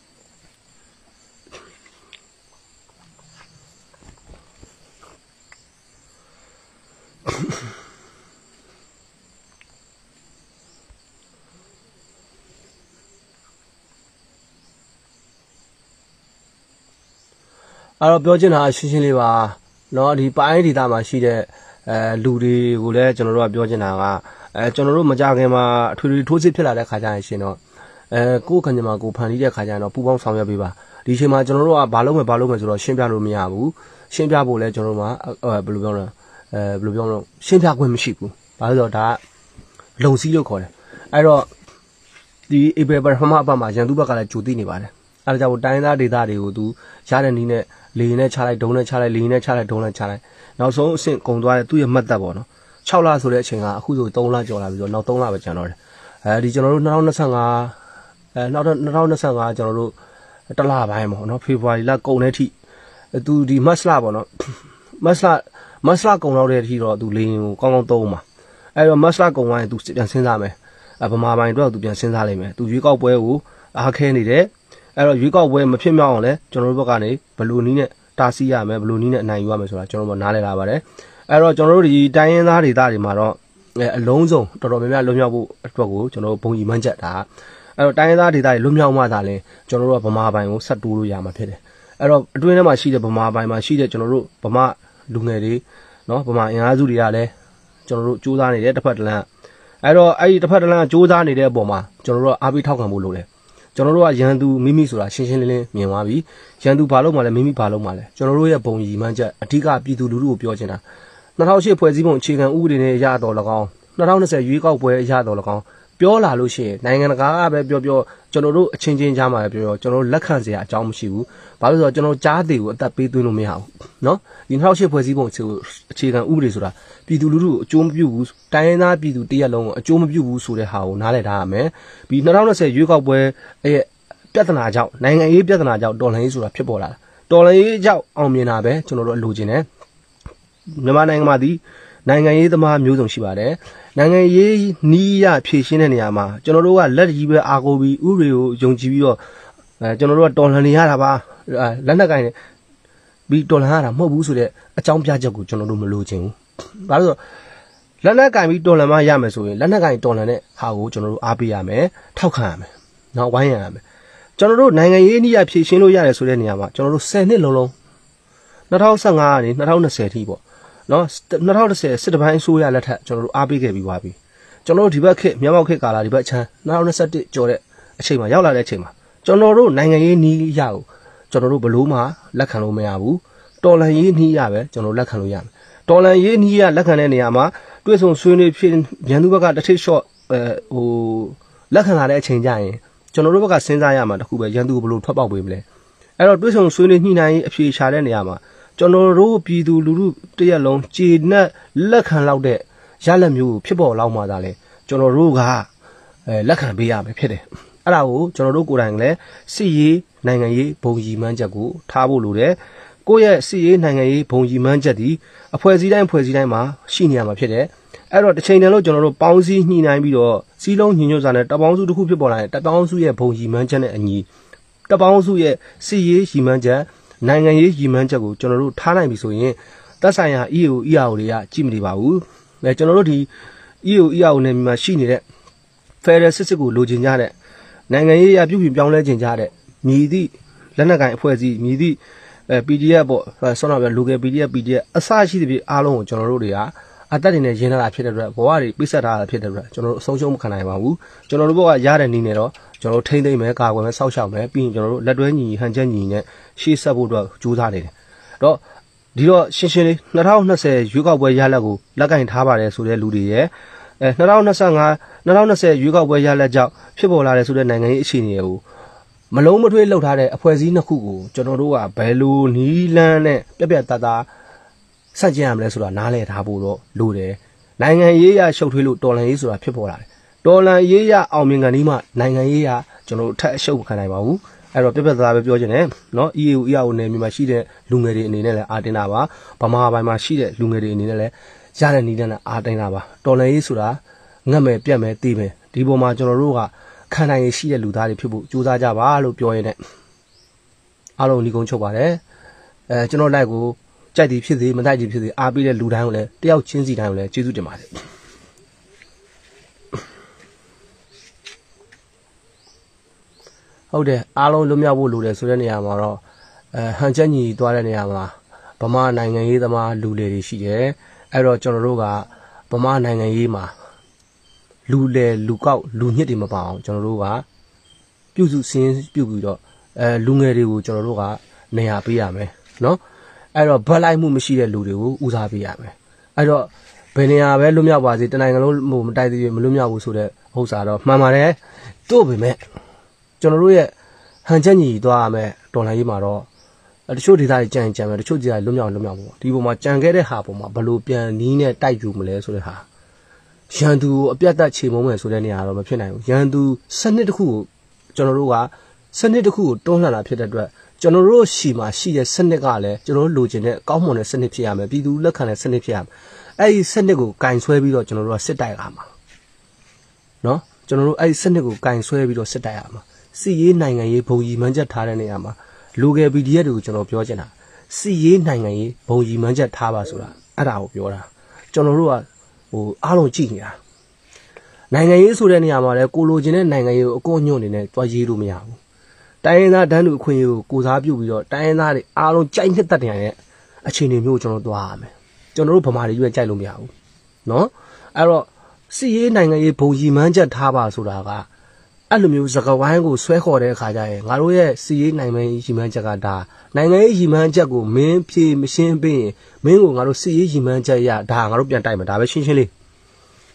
အဲ့တော့ပြောချင်တာရှင်းရှင်းလေးပါเนาะဒီပိုင်းဒေသမှာရှိတဲ့အဲလူတွေကိုလည်းကျွန်တော်တို့ကပြောချင်တာကအဲကျွန်တော်တို့မကြခင်မှာအထွေထွေထိုးစစ်ဖြစ်လာတဲ့ခါကျရင်ရှင်တော့အဲကိုယ်ခဏမှာကိုဖန်တီးတဲ့ခါကျရင်တော့ပူပေါင်းဆောင်ရွက်ပေးပါဒီအချိန်မှာကျွန်တော်တို့ကဘာလုပ်မယ်ဘာလုပ်မယ်ဆိုတော့ရှင်းပြလို့မရဘူးရှင်းပြဖို့လည်းကျွန်တော်တို့မှာဘယ်လိုပြောလဲအဲဘယ်လိုပြောလို့ရှင်းပြခွင့်မရှိဘူးဘာလို့ဆိုတော့ဒါကလုံစည်းလို့ခေါ်တယ်အဲ့တော့ဒီအေဘယ်ပထမအပတ်မှာရန်သူဘက်ကလည်းကြိုသိနေပါတယ်အဲ့ဒါကြောင့်တိုင်းသားဒေသတွေကိုသူရတဲ့နည်းနဲ့လေနဲ့ချလိုက်ဒုံနဲ့ချလိုက်လေနဲ့ချလိုက်ဒုံနဲ့ချလိုက်နောက်ဆုံးအဆင့်ကုံသွားတဲ့သူ့ရဲ့မှတ်သက်ပေါ့နော်၆လဆိုတဲ့အချိန်ကအခုဆို၃လကျော်လာပြီဆိုတော့နောက်၃လပဲကျန်တော့တယ်အဲဒီကျွန်တော်တို့၂၀၂၅အဲနောက်တော့၂၀၂၅ကျွန်တော်တို့တလပိုင်းပေါ့နော်ဖေဖော်ဝါရီလကုန်တဲ့အထိသူဒီမတ်လပေါ့နော်မတ်လမတ်လကုန်တော့တဲ့အထိတော့သူလေကိုကောင်းကောင်းသုံးပါအဲ့တော့မတ်လကုန်သွားရင်သူပြန်စဉ်းစားမယ်အဗမာပိုင်းတော့သူပြန်စဉ်းစားလိမ့်မယ်သူရွေးကောက်ပွဲကိုအားခဲနေတယ်အဲ့တော့ရွေးကောက်ပွဲမဖြစ်မြောက်အောင်လဲကျွန်တော်တို့ဘက်ကနေဘယ်လိုနည်းနဲ့တားဆီးရမယ်ဘယ်လိုနည်းနဲ့အနိုင်ယူရမယ်ဆိုတာကျွန်တော်တို့နားလည်လာပါတယ်အဲ့တော့ကျွန်တော်တို့ဒီတိုင်းရင်းသားဒေသတွေမှာတော့အလုံးစုံတော်တော်များများလွတ်မြောက်ဖို့အတွက်ကိုကျွန်တော်တို့ဘုံကြီးမှန်းချက်တာအဲ့တော့တိုင်းရင်းသားဒေသတွေလွတ်မြောက်မှသာလဲကျွန်တော်တို့ကဗမာပိုင်းကိုဆက်တိုးလို့ရမှာဖြစ်တယ်အဲ့တော့အတွင်းထဲမှာရှိတဲ့ဗမာပိုင်းမှာရှိတဲ့ကျွန်တော်တို့ဗမာလူငယ်တွေနော်ဗမာအင်အားစုတွေကလည်းကျွန်တော်တို့စူးစမ်းနေတဲ့တစ်ဖက်တစ်လမ်းအဲ့တော့အဲ့ဒီတစ်ဖက်တစ်လမ်းစူးစမ်းနေတဲ့အပေါ်မှာကျွန်တော်တို့ကအားပေးထောက်ခံဖို့လိုတယ်ကျွန်တော်တို့ကရန်သူမိမိဆိုတာရှင်းရှင်းလင်းလင်းမြင်သွားပြီရန်သူဘာလို့မှလဲမိမိဘာလို့မှလဲကျွန်တော်တို့ရဲ့ဘုံကြီးမှန်းချက်အဓိကပြည်သူလူထုကိုပြောချင်တာ၂၀၀၈ဖွဲ့စည်းပုံအခြေခံဥပဒေနဲ့ရတော့၎င်း၂၀၂၀ရွေးကောက်ပွဲရတော့၎င်းပပြောလာလို့ရှိရင်နိုင်ငံတကာကပဲပြောပြောကျွန်တော်တို့အချင်းချင်းကြားမှာပဲပြောပြောကျွန်တော်တို့လက်ခံစရာအကြောင်းမရှိဘူးဘာလို့ဆိုတော့ကျွန်တော်ကြားသေးကိုအသက်ပေးသွင်းလို့မရဘူးเนาะဒီနှစ်ရှစ်ဖွဲ့စည်းပုံအခြေခံဥပဒေဆိုတာပြည်သူလူထုအကျိုးမပြုဘူးတိုင်းရင်းသားပြည်သူတရက်လုံးကိုအကျိုးမပြုဘူးဆိုတဲ့ဟာကိုနားလည်ထားရမယ်ပြီး၂၀၂၀ရွေးကောက်ပွဲရဲ့ပြဿနာကြောင့်နိုင်ငံရေးပြဿနာကြောင့်တော်လှန်ရေးဆိုတာဖြစ်ပေါ်လာတာတော်လှန်ရေးကြောင့်အောင်မြင်တာပဲကျွန်တော်တို့အလိုချင်တယ်မြန်မာနိုင်ငံမှာဒီနိုင်ငံရေးသမားမျိုးစုံရှိပါတယ်နိုင်ငံရေးနီးရဖြည့်ရှင်းတဲ့နေရာမှာကျွန်တော်တို့ကလက်ကြီးပဲအားကိုးပြီးဥပဒေကိုယုံကြည်ပြီးတော့အဲကျွန်တော်တို့ကတော်လှန်နေရတာပါလက်နက်ကိုင်ပြီးတော်လှန်ရတာမဟုတ်ဘူးဆိုတဲ့အကြောင်းပြချက်ကိုကျွန်တော်တို့မလိုချင်ဘူးဘာလို့ဆိုလက်နက်ကင်ပြီးတော်လှန်မှရမယ်ဆိုရင်လက်နက်ကင်တော်လှန်တဲ့ဟာကိုကျွန်တော်တို့အားပေးရမယ်ထောက်ခံရမယ်နောက်ဝိုင်းရရမယ်ကျွန်တော်တို့နိုင်ငံရေးနည်းရဖြည့်ရှင်းလို့ရတယ်ဆိုတဲ့နေရာမှာကျွန်တော်တို့ဆယ်နှစ်လုံးလုံး၂၀၁၅ကနေ၂၀၂၀ထိပေါ့နော်၂၀၂၀စစ်တပိုင်းအစိုးရလက်ထက်ကျွန်တော်တို့အားပေးခဲ့ပြီးသွားပြီကျွန်တော်တို့ဒီဘက်ခေတ်မြောက်မြောက်ခေတ်ကာလဒီဘက်ချမ်း၂၀၂၁ကျော်တဲ့အချိန်မှာရောက်လာတဲ့အချိန်မှာကျွန်တော်တို့နိုင်ငံရေးနည်းရကိုကျွန်တော်တို့ဘလို့မှလက်ခံလို့မရဘူးတော်လှန်ရေးနည်းရပဲကျွန်တော်လက်ခံလို့ရမယ်တော်လှန်ရေးနည်းရလက်ခံတဲ့နေရာမှာတွေ့ဆုံဆွေးနွေးဖြစ်ရန်သူဘက်ကတစ်ထိရှော့အဲဟိုလက်ခံလာတဲ့အချိန်ကျရင်ကျွန်တော်တို့ဘက်ကစဉ်းစားရမှာတခုပဲရန်သူကိုဘလို့ထွက်ပေါက်ပေးမလဲအဲ့တော့တွေ့ဆုံဆွေးနွေးညှိနှိုင်းအဖြေရှာတဲ့နေရာမှာကျွန်တော်တို့ပြည်သူလူထုတရက်လုံးခြေနဲ့လက်ခံလောက်တဲ့ရလက်မျိုးဖြစ်ပေါ်လောက်မှသာလေကျွန်တော်တို့ကအဲလက်ခံပေးရမယ်ဖြစ်တယ်အဲ့ဒါကိုကျွန်တော်တို့ကိုယ်တိုင်လည်းစစ်ရေးနိုင်ငံရေးဘုံကြီးမှန်းချက်ကိုထားဖို့လိုတယ်ကိုယ့်ရဲ့စစ်ရေးနိုင်ငံရေးဘုံကြီးမှန်းချက်ဒီအဖွဲ့အစည်းတိုင်းအဖွဲ့အစည်းတိုင်းမှာရှိနေရမှာဖြစ်တယ်အဲ့တော့တစ်ချိန်တည်းလို့ကျွန်တော်တို့ပေါင်းစည်းညှိနှိုင်းပြီးတော့စီးလုံးညီညွတ်စာနဲ့တပေါင်းစုတစ်ခုဖြစ်ပေါ်လာရင်တပေါင်းစုရဲ့ဘုံကြီးမှန်းချက်နဲ့အညီတပေါင်းစုရဲ့စစ်ရေးကြီးမှန်းချက်နိုင်ငံရေးကြီးမှန်းချက်ကိုကျွန်တော်တို့ထားနိုင်ပြီဆိုရင်သက်ဆိုင်ရာ E A O E R O တွေကကြည့်မနေပါဘူး။အဲကျွန်တော်တို့ဒီ E A O E R O နဲ့မြန်မာရှိနေတဲ့ Federal စစ်စစ်ကိုလိုချင်ကြတဲ့နိုင်ငံရေးအပြုပြင်ပြောင်းလဲချင်ကြတဲ့မြည်သည့်လက်နက်ကိုင်အဖွဲ့အစည်းမြည်သည့်အဲ P D F ပေါ့ဆောင်းတော့ပြ local P D F P D F အစရှိသဖြင့်အားလုံးကိုကျွန်တော်တို့တွေကအသက်တွေနဲ့ရင်းနှီးတာဖြစ်တဲ့အတွက်ဘဝတွေပိတ်ဆက်ထားတာဖြစ်တဲ့အတွက်ကျွန်တော်တို့အဆုံးရှုံးမခံနိုင်ပါဘူး။ကျွန်တော်တို့ဘက်ကရတဲ့နည်းနဲ့တော့ကျွန်တော်တို့ထိမ့်သိမ့်မယ်ကာကွယ်မယ်စောက်ရှောက်မယ်ပြီးရင်ကျွန်တော်တို့လက်တွဲညီဟန်ချက်ညီနဲ့ရှေ့ဆက်ဖို့အတွက်ကြိုးစားနေတယ်တော့ဒီတော့ရှင်းရှင်းလေး၂၀၂၀ရွေးကောက်ပွဲရလဒ်ကိုလက်ကင်ထားပါတယ်ဆိုတဲ့လူတွေရဲ့အဲ၂၀၂၅ ၂၀၂၀ရွေးကောက်ပွဲရလဒ်ကြောင့်ဖြစ်ပေါ်လာတယ်ဆိုတဲ့နိုင်ငံရေးအခြေအနေကိုမလုံးမထွေးလှုပ်ထားတဲ့အဖွဲ့အစည်းနှစ်ခုကိုကျွန်တော်တို့ကဘယ်လိုနီးလန်းနဲ့ပြက်ပြက်သားသားဆန့်ကျင်ရမလဲဆိုတာနားလည်ထားဖို့တော့လိုတယ်နိုင်ငံရေးရရှုပ်ထွေးလို့တော်လှန်ရေးဆိုတာဖြစ်ပေါ်လာတယ်တော်လှန်ရေးရအောင်မြင်ကန်ဒီမှနိုင်ငံရေးရကျွန်တော်တို့ထပ်အရှုပ်ခံနိုင်ပါဘူးအဲ့တော့ပြက်ပြက်သားသားပဲပြောချင်တယ်နော် E A O E R O နယ်မြေမှာရှိတဲ့လူငယ်တွေအနေနဲ့လည်းအားတင်းတာပါဗမာပိုင်းမှာရှိတဲ့လူငယ်တွေအနေနဲ့လည်းရတဲ့နီးတဲ့အားတင်းတာပါတော်လှန်ရေးဆိုတာငတ်မယ်ပြက်မယ်တေးမယ်ဒီပေါ်မှာကျွန်တော်တို့ကခံနိုင်ရရှိတဲ့လူသားတွေဖြစ်ဖို့ကြိုးစားကြပါလို့ပြောရင်းနဲ့အားလုံးဒီကုန်းချုပ်ပါတယ်အဲကျွန်တော်လိုက်ကိုကြိုက်သည်ဖြစ်စေမကြိုက်သည်ဖြစ်စေအားပေးတဲ့လူတိုင်းကိုလည်းတယောက်ချင်းစီတိုင်းကိုလည်းကျေးဇူးတင်ပါတယ်ဟုတ်တယ်အားလုံးလွတ်မြောက်ဖို့လိုတယ်ဆိုတဲ့နေရာမှာတော့အဲဟန်ချက်ညီသွားတဲ့နေရာမှာဗမာနိုင်ငံရေးသမားလူလေတွေရှိတယ်အဲ့တော့ကျွန်တော်တို့ကဗမာနိုင်ငံရေးမှာလူလေလူကောက်လူညစ်တွေမပါအောင်ကျွန်တော်တို့ကပြုစုစင်းပြုပြီးတော့အဲလူငယ်တွေကိုကျွန်တော်တို့ကနေရာပေးရမယ်နော်အဲ့တော့ဗတ်လိုက်မှုမရှိတဲ့လူတွေကိုဦးစားပေးရမယ်အဲ့တော့ဘယ်နေရာပဲလွတ်မြောက်ပါစေတနိုင်ငံလုံးမတိုက်သေးမလွတ်မြောက်ဘူးဆိုတဲ့ဥစ္စာတော့မှန်ပါတယ်တို့ပေမဲ့ကျွန်တော်တို့ရဲ့ဟန်ချက်ညီသွားရမယ်တော်လှန်ရေးမှာတော့တချို့ဒေသတွေကြံကြံမယ်တချို့ဒေသတွေလွတ်မြောက်လွတ်မြောက်ပေါ့ဒီပုံမှာကြံခဲ့တဲ့ဟာပုံမှာဘယ်လိုပြန်နီးနဲ့တိုက်ယူမလဲဆိုတဲ့ဟာရန်သူကိုအပြတ်သက်ချေမုံမယ်ဆိုတဲ့နေရာတော့မဖြစ်နိုင်ဘူးရန်သူစနစ်တစ်ခုကိုကျွန်တော်တို့ကစနစ်တစ်ခုကိုတွန်းလှန်တာဖြစ်တဲ့အတွက်ကျွန်တော်တို့ရှီမှာရှိတဲ့စနစ်ကလည်းကျွန်တော်တို့လိုချင်တဲ့ကောင်းမွန်တဲ့စနစ်ဖြစ်ရမယ်ပြည်သူလက်ခံတဲ့စနစ်ဖြစ်ရမယ်အဲ့ဒီစနစ်ကိုကင်ဆွဲပြီးတော့ကျွန်တော်တို့ကစစ်တိုက်ရမှာနော်ကျွန်တော်တို့အဲ့ဒီစနစ်ကိုကင်ဆွဲပြီးတော့စစ်တိုက်ရမှာစီရေးနိုင်ငံရေးဘုံကြီးမှန်းချက်ထားတဲ့နေရာမှာလူငယ် P D F တွေကိုကျွန်တော်ပြောချင်တာစီရေးနိုင်ငံရေးဘုံကြီးမှန်းချက်ထားပါဆိုတာအဲ့ဒါကိုပြောတာကျွန်တော်တို့ကဟိုအားလုံးကြည့်နေတာနိုင်ငံရေးဆိုတဲ့နေရာမှာလည်းကိုလိုချင်တဲ့နိုင်ငံရေးကိုအကွညွန့်နေနဲ့တွားရေးလို့မရဘူးတိုင်းရင်းသားတန်းတူအခွင့်အရေးကိုကိုစားပြုပြီးတော့တိုင်းရင်းသားတွေအားလုံးကြိုက်နှစ်သက်တဲ့အခြေအနေမျိုးကိုကျွန်တော်တွားရမယ်ကျွန်တော်တို့ဗမာတွေရွေးကြိုက်လို့မရဘူးနော်အဲ့တော့စီရေးနိုင်ငံရေးဘုံကြီးမှန်းချက်ထားပါဆိုတာကအဲ့လိုမျိုးစကားဝိုင်းကိုဆွဲခေါ်တဲ့အခါကျရင်ငါတို့ရဲ့စီရေးနိုင်မယ်ရီမှန်းချက်ကဒါနိုင်ငံရေးရီမှန်းချက်ကိုမင်းဖြေမရှင်းပေးရင်မင်းကိုငါတို့စီရေးရီမှန်းချက်ရဒါငါတို့ပြန်တိုက်မှာဒါပဲရှင်းရှင်းလေး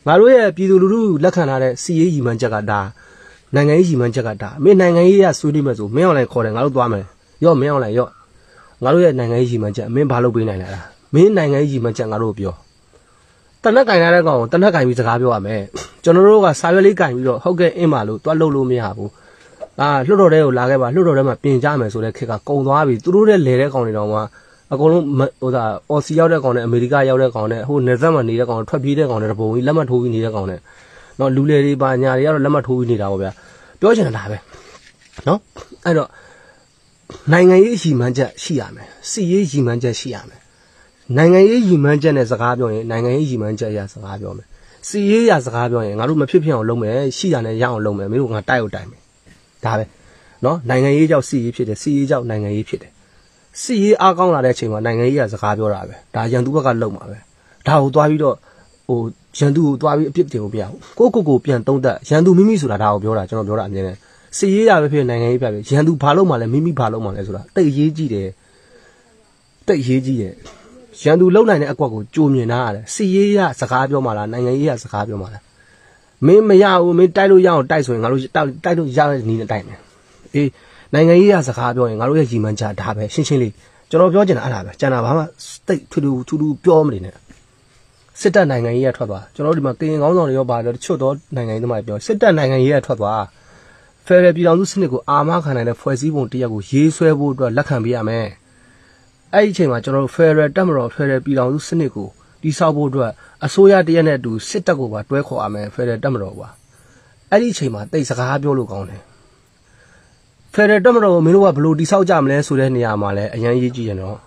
ငါတို့ရဲ့ပြည်သူလူထုလက်ခံထားတဲ့စီရေးရီမှန်းချက်ကဒါနိုင်ငံရေးရီမှန်းချက်ကဒါမင်းနိုင်ငံရေးရဆွေးနွေးမယ်ဆိုမင်းအောင်လိုက်ခေါ်တယ်ငါတို့သွားမယ်ရော့မင်းအောင်လိုက်ရော့ငါတို့ရဲ့နိုင်ငံရေးရီမှန်းချက်မင်းဘာလုပ်ပေးနိုင်လဲလားမင်းနိုင်ငံရေးရီမှန်းချက်ငါတို့ပြောတနက်ကင်လာတဲ့ကောင်တနက်ကင်ပြီးစကားပြောရမယ်ကျွန်တော်တို့ကစာရွက်လေးကင်ပြီးတော့ဟုတ်ကဲ့အင်းပါလို့တွားလှုပ်လို့မရဘူးအာလွတ်တော်တဲ့ကိုလာခဲ့ပါလွတ်တော်ထဲမှာပြင်ကြမယ်ဆိုတဲ့ခက်ကကုံသွားပြီသူတို့တဲ့လဲတဲ့ကောင်တွေတော့မှအကုန်လုံးဟိုဒါအော်စီရောက်တဲ့ကောင်နဲ့အမေရိကရောက်တဲ့ကောင်နဲ့ဟိုနယ်စပ်မှာနေတဲ့ကောင်ထွက်ပြေးတဲ့ကောင်နဲ့တပုံကြီးလက်မှတ်ထိုးပြီးနေတဲ့ကောင်နဲ့နော်လူလေတွေပါညာတွေကတော့လက်မှတ်ထိုးပြီးနေတာပေါ့ဗျာပြောချင်တာပဲနော်အဲ့တော့နိုင်ငံရေးရည်မှန်းချက်ရှိရမယ်စီရေးရည်မှန်းချက်ရှိရမယ်နိုင်ငံရေးရည်မှန်းချက်နဲ့စကားပြောရင်နိုင်ငံရေးရည်မှန်းချက်ရစကားပြောမယ်စီရေးရစကားပြောရင်ငါတို့မဖြစ်ဖြစ်အောင်လုပ်မယ်ရှိတာနဲ့ရအောင်လုပ်မယ်မင်းတို့ငါတိုက်အောင်တိုက်မယ်ဒါပဲနော်နိုင်ငံရေးကြောင့်စီရေးဖြစ်တယ်စီရေးကြောင့်နိုင်ငံရေးဖြစ်တယ်စီရေးအားကောင်းလာတဲ့အချိန်မှာနိုင်ငံရေးရစကားပြောတာပဲဒါရန်သူဘက်ကလုံမှာပဲဒါကိုသွားပြီးတော့ဟိုရန်သူကိုသွားပြီးအပြစ်တင်ဖို့ပြအောင်ကိုကိုကိုပြန်တုံးတက်ရန်သူမိမိဆိုတာဒါကိုပြောတာကျွန်တော်ပြောတာအမြင်နဲ့စီရေးရပဲဖြစ်နိုင်ငံရေးပြပဲရန်သူဘာလို့မှလဲမိမိဘာလို့မှလဲဆိုတာတိတ်ရေးကြည့်တယ်တိတ်ရေးကြည့်တယ်ရန်သူလုံနိုင်တဲ့အကွက်ကိုကြိုမြင်ထားရတယ်စီရေးရစကားပြောမှလားနိုင်ငံရေးရစကားပြောမှလားမင်းမရဘူးမင်းတိုက်လို့ရအောင်တိုက်ဆိုရင်ငါတို့တိုက်လို့ရတဲ့နည်းနဲ့တိုက်မယ်အေးနိုင်ငံရေးရစကားပြောရင်ငါတို့ရဲ့ရီမှန်းချက်ဒါပဲရှင်းရှင်းလေးကျွန်တော်ပြောချင်တာအဲ့ဒါပဲကျန်တာဘာမှတိတ်ထူထူထူထူပြောမနေနဲ့စစ်တပ်နိုင်ငံရေးရထွက်သွားကျွန်တော်တို့ဒီမှာကရင်ကောင်းဆောင်တွေရောပါတယ်တချို့တော့နိုင်ငံရေးသမားတွေပြောစစ်တပ်နိုင်ငံရေးရထွက်သွားဖယ်ရယ်ပြည်တော်စုစနစ်ကိုအာမခံနိုင်တဲ့ဖွဲ့စည်းပုံတရက်ကိုရေးဆွဲဖို့အတွက်လက်ခံပေးရမယ်အဲ့ဒီအချိန်မှာကျွန်တော်တို့ဖယ်ရယ်တက်မတော်ဖယ်ရယ်ပြည်တော်စုစနစ်ကိုတိဆောက်ဖို့အတွက်အစိုးရတရက်နဲ့အတူစစ်တပ်ကိုပါတွဲခေါ်ရမယ်ဖယ်ရယ်တက်မတော်ပါအဲ့ဒီအချိန်မှာတိတ်စကားပြောလို့ကောင်းတယ်ဖယ်ရယ်တက်မတော်ကိုမင်းတို့ကဘယ်လိုတိဆောက်ကြမလဲဆိုတဲ့နေရာမှာလည်းအရင်ရေးကြည့်ရတော့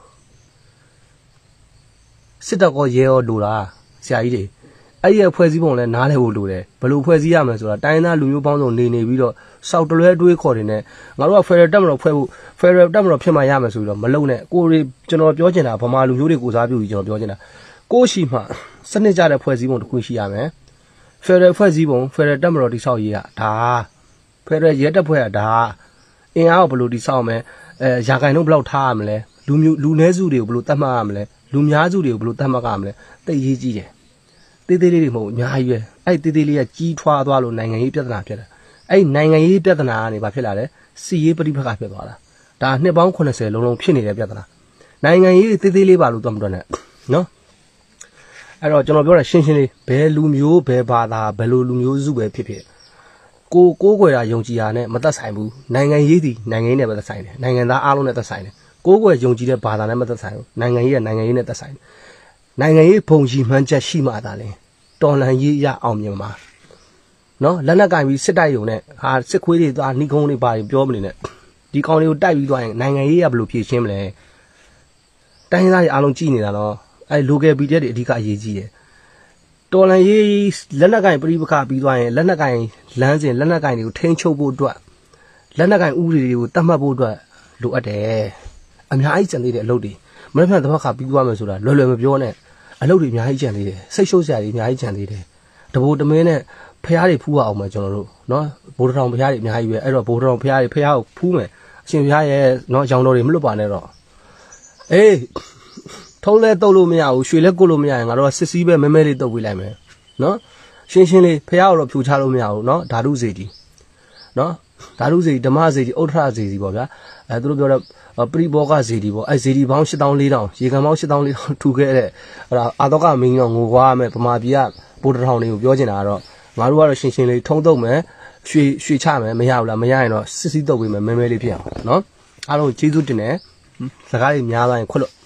စစ်တပ်ကရဲရောလိုတာဆရာကြီးတွေအဲ့ဒီဖွဲ့စည်းပုံလည်းနားလည်ဖို့လိုတယ်ဘယ်လိုဖွဲ့စည်းရမလဲဆိုတာတိုင်းသားလူမျိုးပေါင်းစုံနေနေပြီးတော့စောက်တလွဲတွေးခေါ်နေနဲ့ငါတို့ကဖယ်ရယ်တက်မတော်ဖွဲ့ဖို့ဖယ်ရယ်တက်မတော်ဖြစ်မှရမယ်ဆိုပြီးတော့မလုံနဲ့ကိုရီကျွန်တော်ပြောချင်တာဗမာလူမျိုးတွေကိုစားပြုပြီးကျွန်တော်ပြောချင်တာကိုရှိမှစနစ်ကြတဲ့ဖွဲ့စည်းပုံတစ်ခုရှိရမယ်ဖယ်ရယ်ဖွဲ့စည်းပုံဖယ်ရယ်တက်မတော်တိဆောက်ရေးရဒါဖယ်ရယ်ရဲတပ်ဖွဲ့ကဒါအင်အားကိုဘယ်လိုတိဆောက်မလဲအဲရာဂိုင်တို့ဘယ်လောက်ထားရမလဲလူမျိုးလူနည်းစုတွေကိုဘယ်လိုတတ်မှတ်ရမလဲလူများစုတွေကိုဘယ်လိုတတ်မှတ်ရမလဲသိရေးကြီးတယ်တေးသေးလေးတွေမဟုတ်အများကြီးပဲအဲ့တေးသေးလေးကကြီးထွားသွားလို့နိုင်ငံရေးပြဿနာဖြစ်တာအဲ့နိုင်ငံရေးပြဿနာကနေဘာဖြစ်လာလဲစီရေးပဋိပက္ခဖြစ်သွားတာဒါနှစ်ပေါင်းခုနှစ်ဆယ်လုံးလုံးဖြစ်နေတဲ့ပြဿနာနိုင်ငံရေးတေးသေးလေးပါလို့တော့မတွက်နဲ့နော်အဲ့တော့ကျွန်တော်ပြောတာရှင်းရှင်းလေးဘယ်လူမျိုးဘယ်ဘာသာဘယ်လိုလူမျိုးစုပဲဖြစ်ဖြစ်ကိုကိုးကွယ်တာယုံကြည်တာနဲ့မသက်ဆိုင်ဘူးနိုင်ငံရေးဒီနိုင်ငံရေးနဲ့ပဲသက်ဆိုင်တယ်နိုင်ငံသားအားလုံးနဲ့သက်ဆိုင်တယ်ကိုးကွယ်ယုံကြည်တဲ့ဘာသာနဲ့မသက်ဆိုင်ဘူးနိုင်ငံရေးကနိုင်ငံရေးနဲ့သက်ဆိုင်တယ်နိုင်ငံရေးဘုံကြီးမှန်းချက်ရှိမှသာလေတော်လှန်ရေးရအောင်မြင်မှာနော်လက်နက်ကင်ပြီးစစ်တိုက်ရုံနဲ့ဟာစစ်ခွေးတွေသွားနှီးကုန်းတွေပါပြောမနေနဲ့ဒီကောင်တွေကိုတိုက်ပြီးသွားရင်နိုင်ငံရေးရဘယ်လိုဖြည့်ရှင်းမလဲတိုင်းသားတွေအားလုံးကြည်နေတာနော်အဲ local ဘီ ဒီ အက်ဖ် တွေအဓိကအရေးကြီးတယ်တော်လှန်ရေးလက်နက်ကင်ပြိပခါပြီးသွားရင်လက်နက်ကင်လမ်းစဉ်လက်နက်ကင်တွေကိုထိန်းချုပ်ဖို့အတွက်လက်နက်ကင်ဥပဒေတွေကိုတတ်မှတ်ဖို့အတွက်လိုအပ်တယ်အများကြီးကျန်သေးတဲ့အလုပ်တွေမနေ့ကတပတ်ခါပြီးသွားမယ်ဆိုတာလွယ်လွယ်မပြောနဲ့အလုပ်တွေအများကြီးကျန်သေးတယ်စိတ်ရှုပ်စရာတွေအများကြီးကျန်သေးတယ်တဘိုးတမင်းနဲ့ဖះတွေဖူးအောင်မယ်ကျွန်တော်တို့နော်ဘိုးထောင်ဖះတွေအများကြီးပဲအဲ့တော့ဘိုးထောင်ဖះတွေဖះကိုဖူးမယ်အရှင်ဖះရဲ့နော်ရောင်တော်တွေမလွတ်ပါနဲ့တော့အေးထုံးလဲတုတ်လို့မရဘူးရွှေလဲကုတ်လို့မရရင်ငါတို့ကစစ်စည်းပဲမဲမဲလေးတုတ်ပေးလိုက်မယ်နော်ရှင်းရှင်းလေးဖះကိုတော့ဖြူချလို့မရဘူးနော်ဓာတုစေတီနော်ဓာတုစေတီဓမ္မစေတီဥထရစေတီပေါ့ဗျာအဲသူတို့ပြောတော့ပရိဘောဂဇေဒီပေါ့အဲဇေဒီပေါင်းရှစ်သောင်းလေးထောင်ရေကန်ပေါင်းရှစ်သောင်းလေးထောင်ထူခဲ့တဲ့အဲ့ဒါအာတော့ကမင်းတော့ငိုွားမယ်ဗမာပြည်ကဗိုလ်တထောင်တွေကိုပြောချင်တာကတော့ငါတို့ကတော့ရှင်းရှင်းလေးထုံးတုံမယ်ရွှေရွှေချမယ်မရဘူးလားမရရင်တော့စစ်စစ်တုပ်ပေးမယ်မဲမဲလေးဖြစ်အောင်နော်အားလုံးကျေးဇူးတင်တယ်စကားတွေများသွားရင်ခွတ်လို့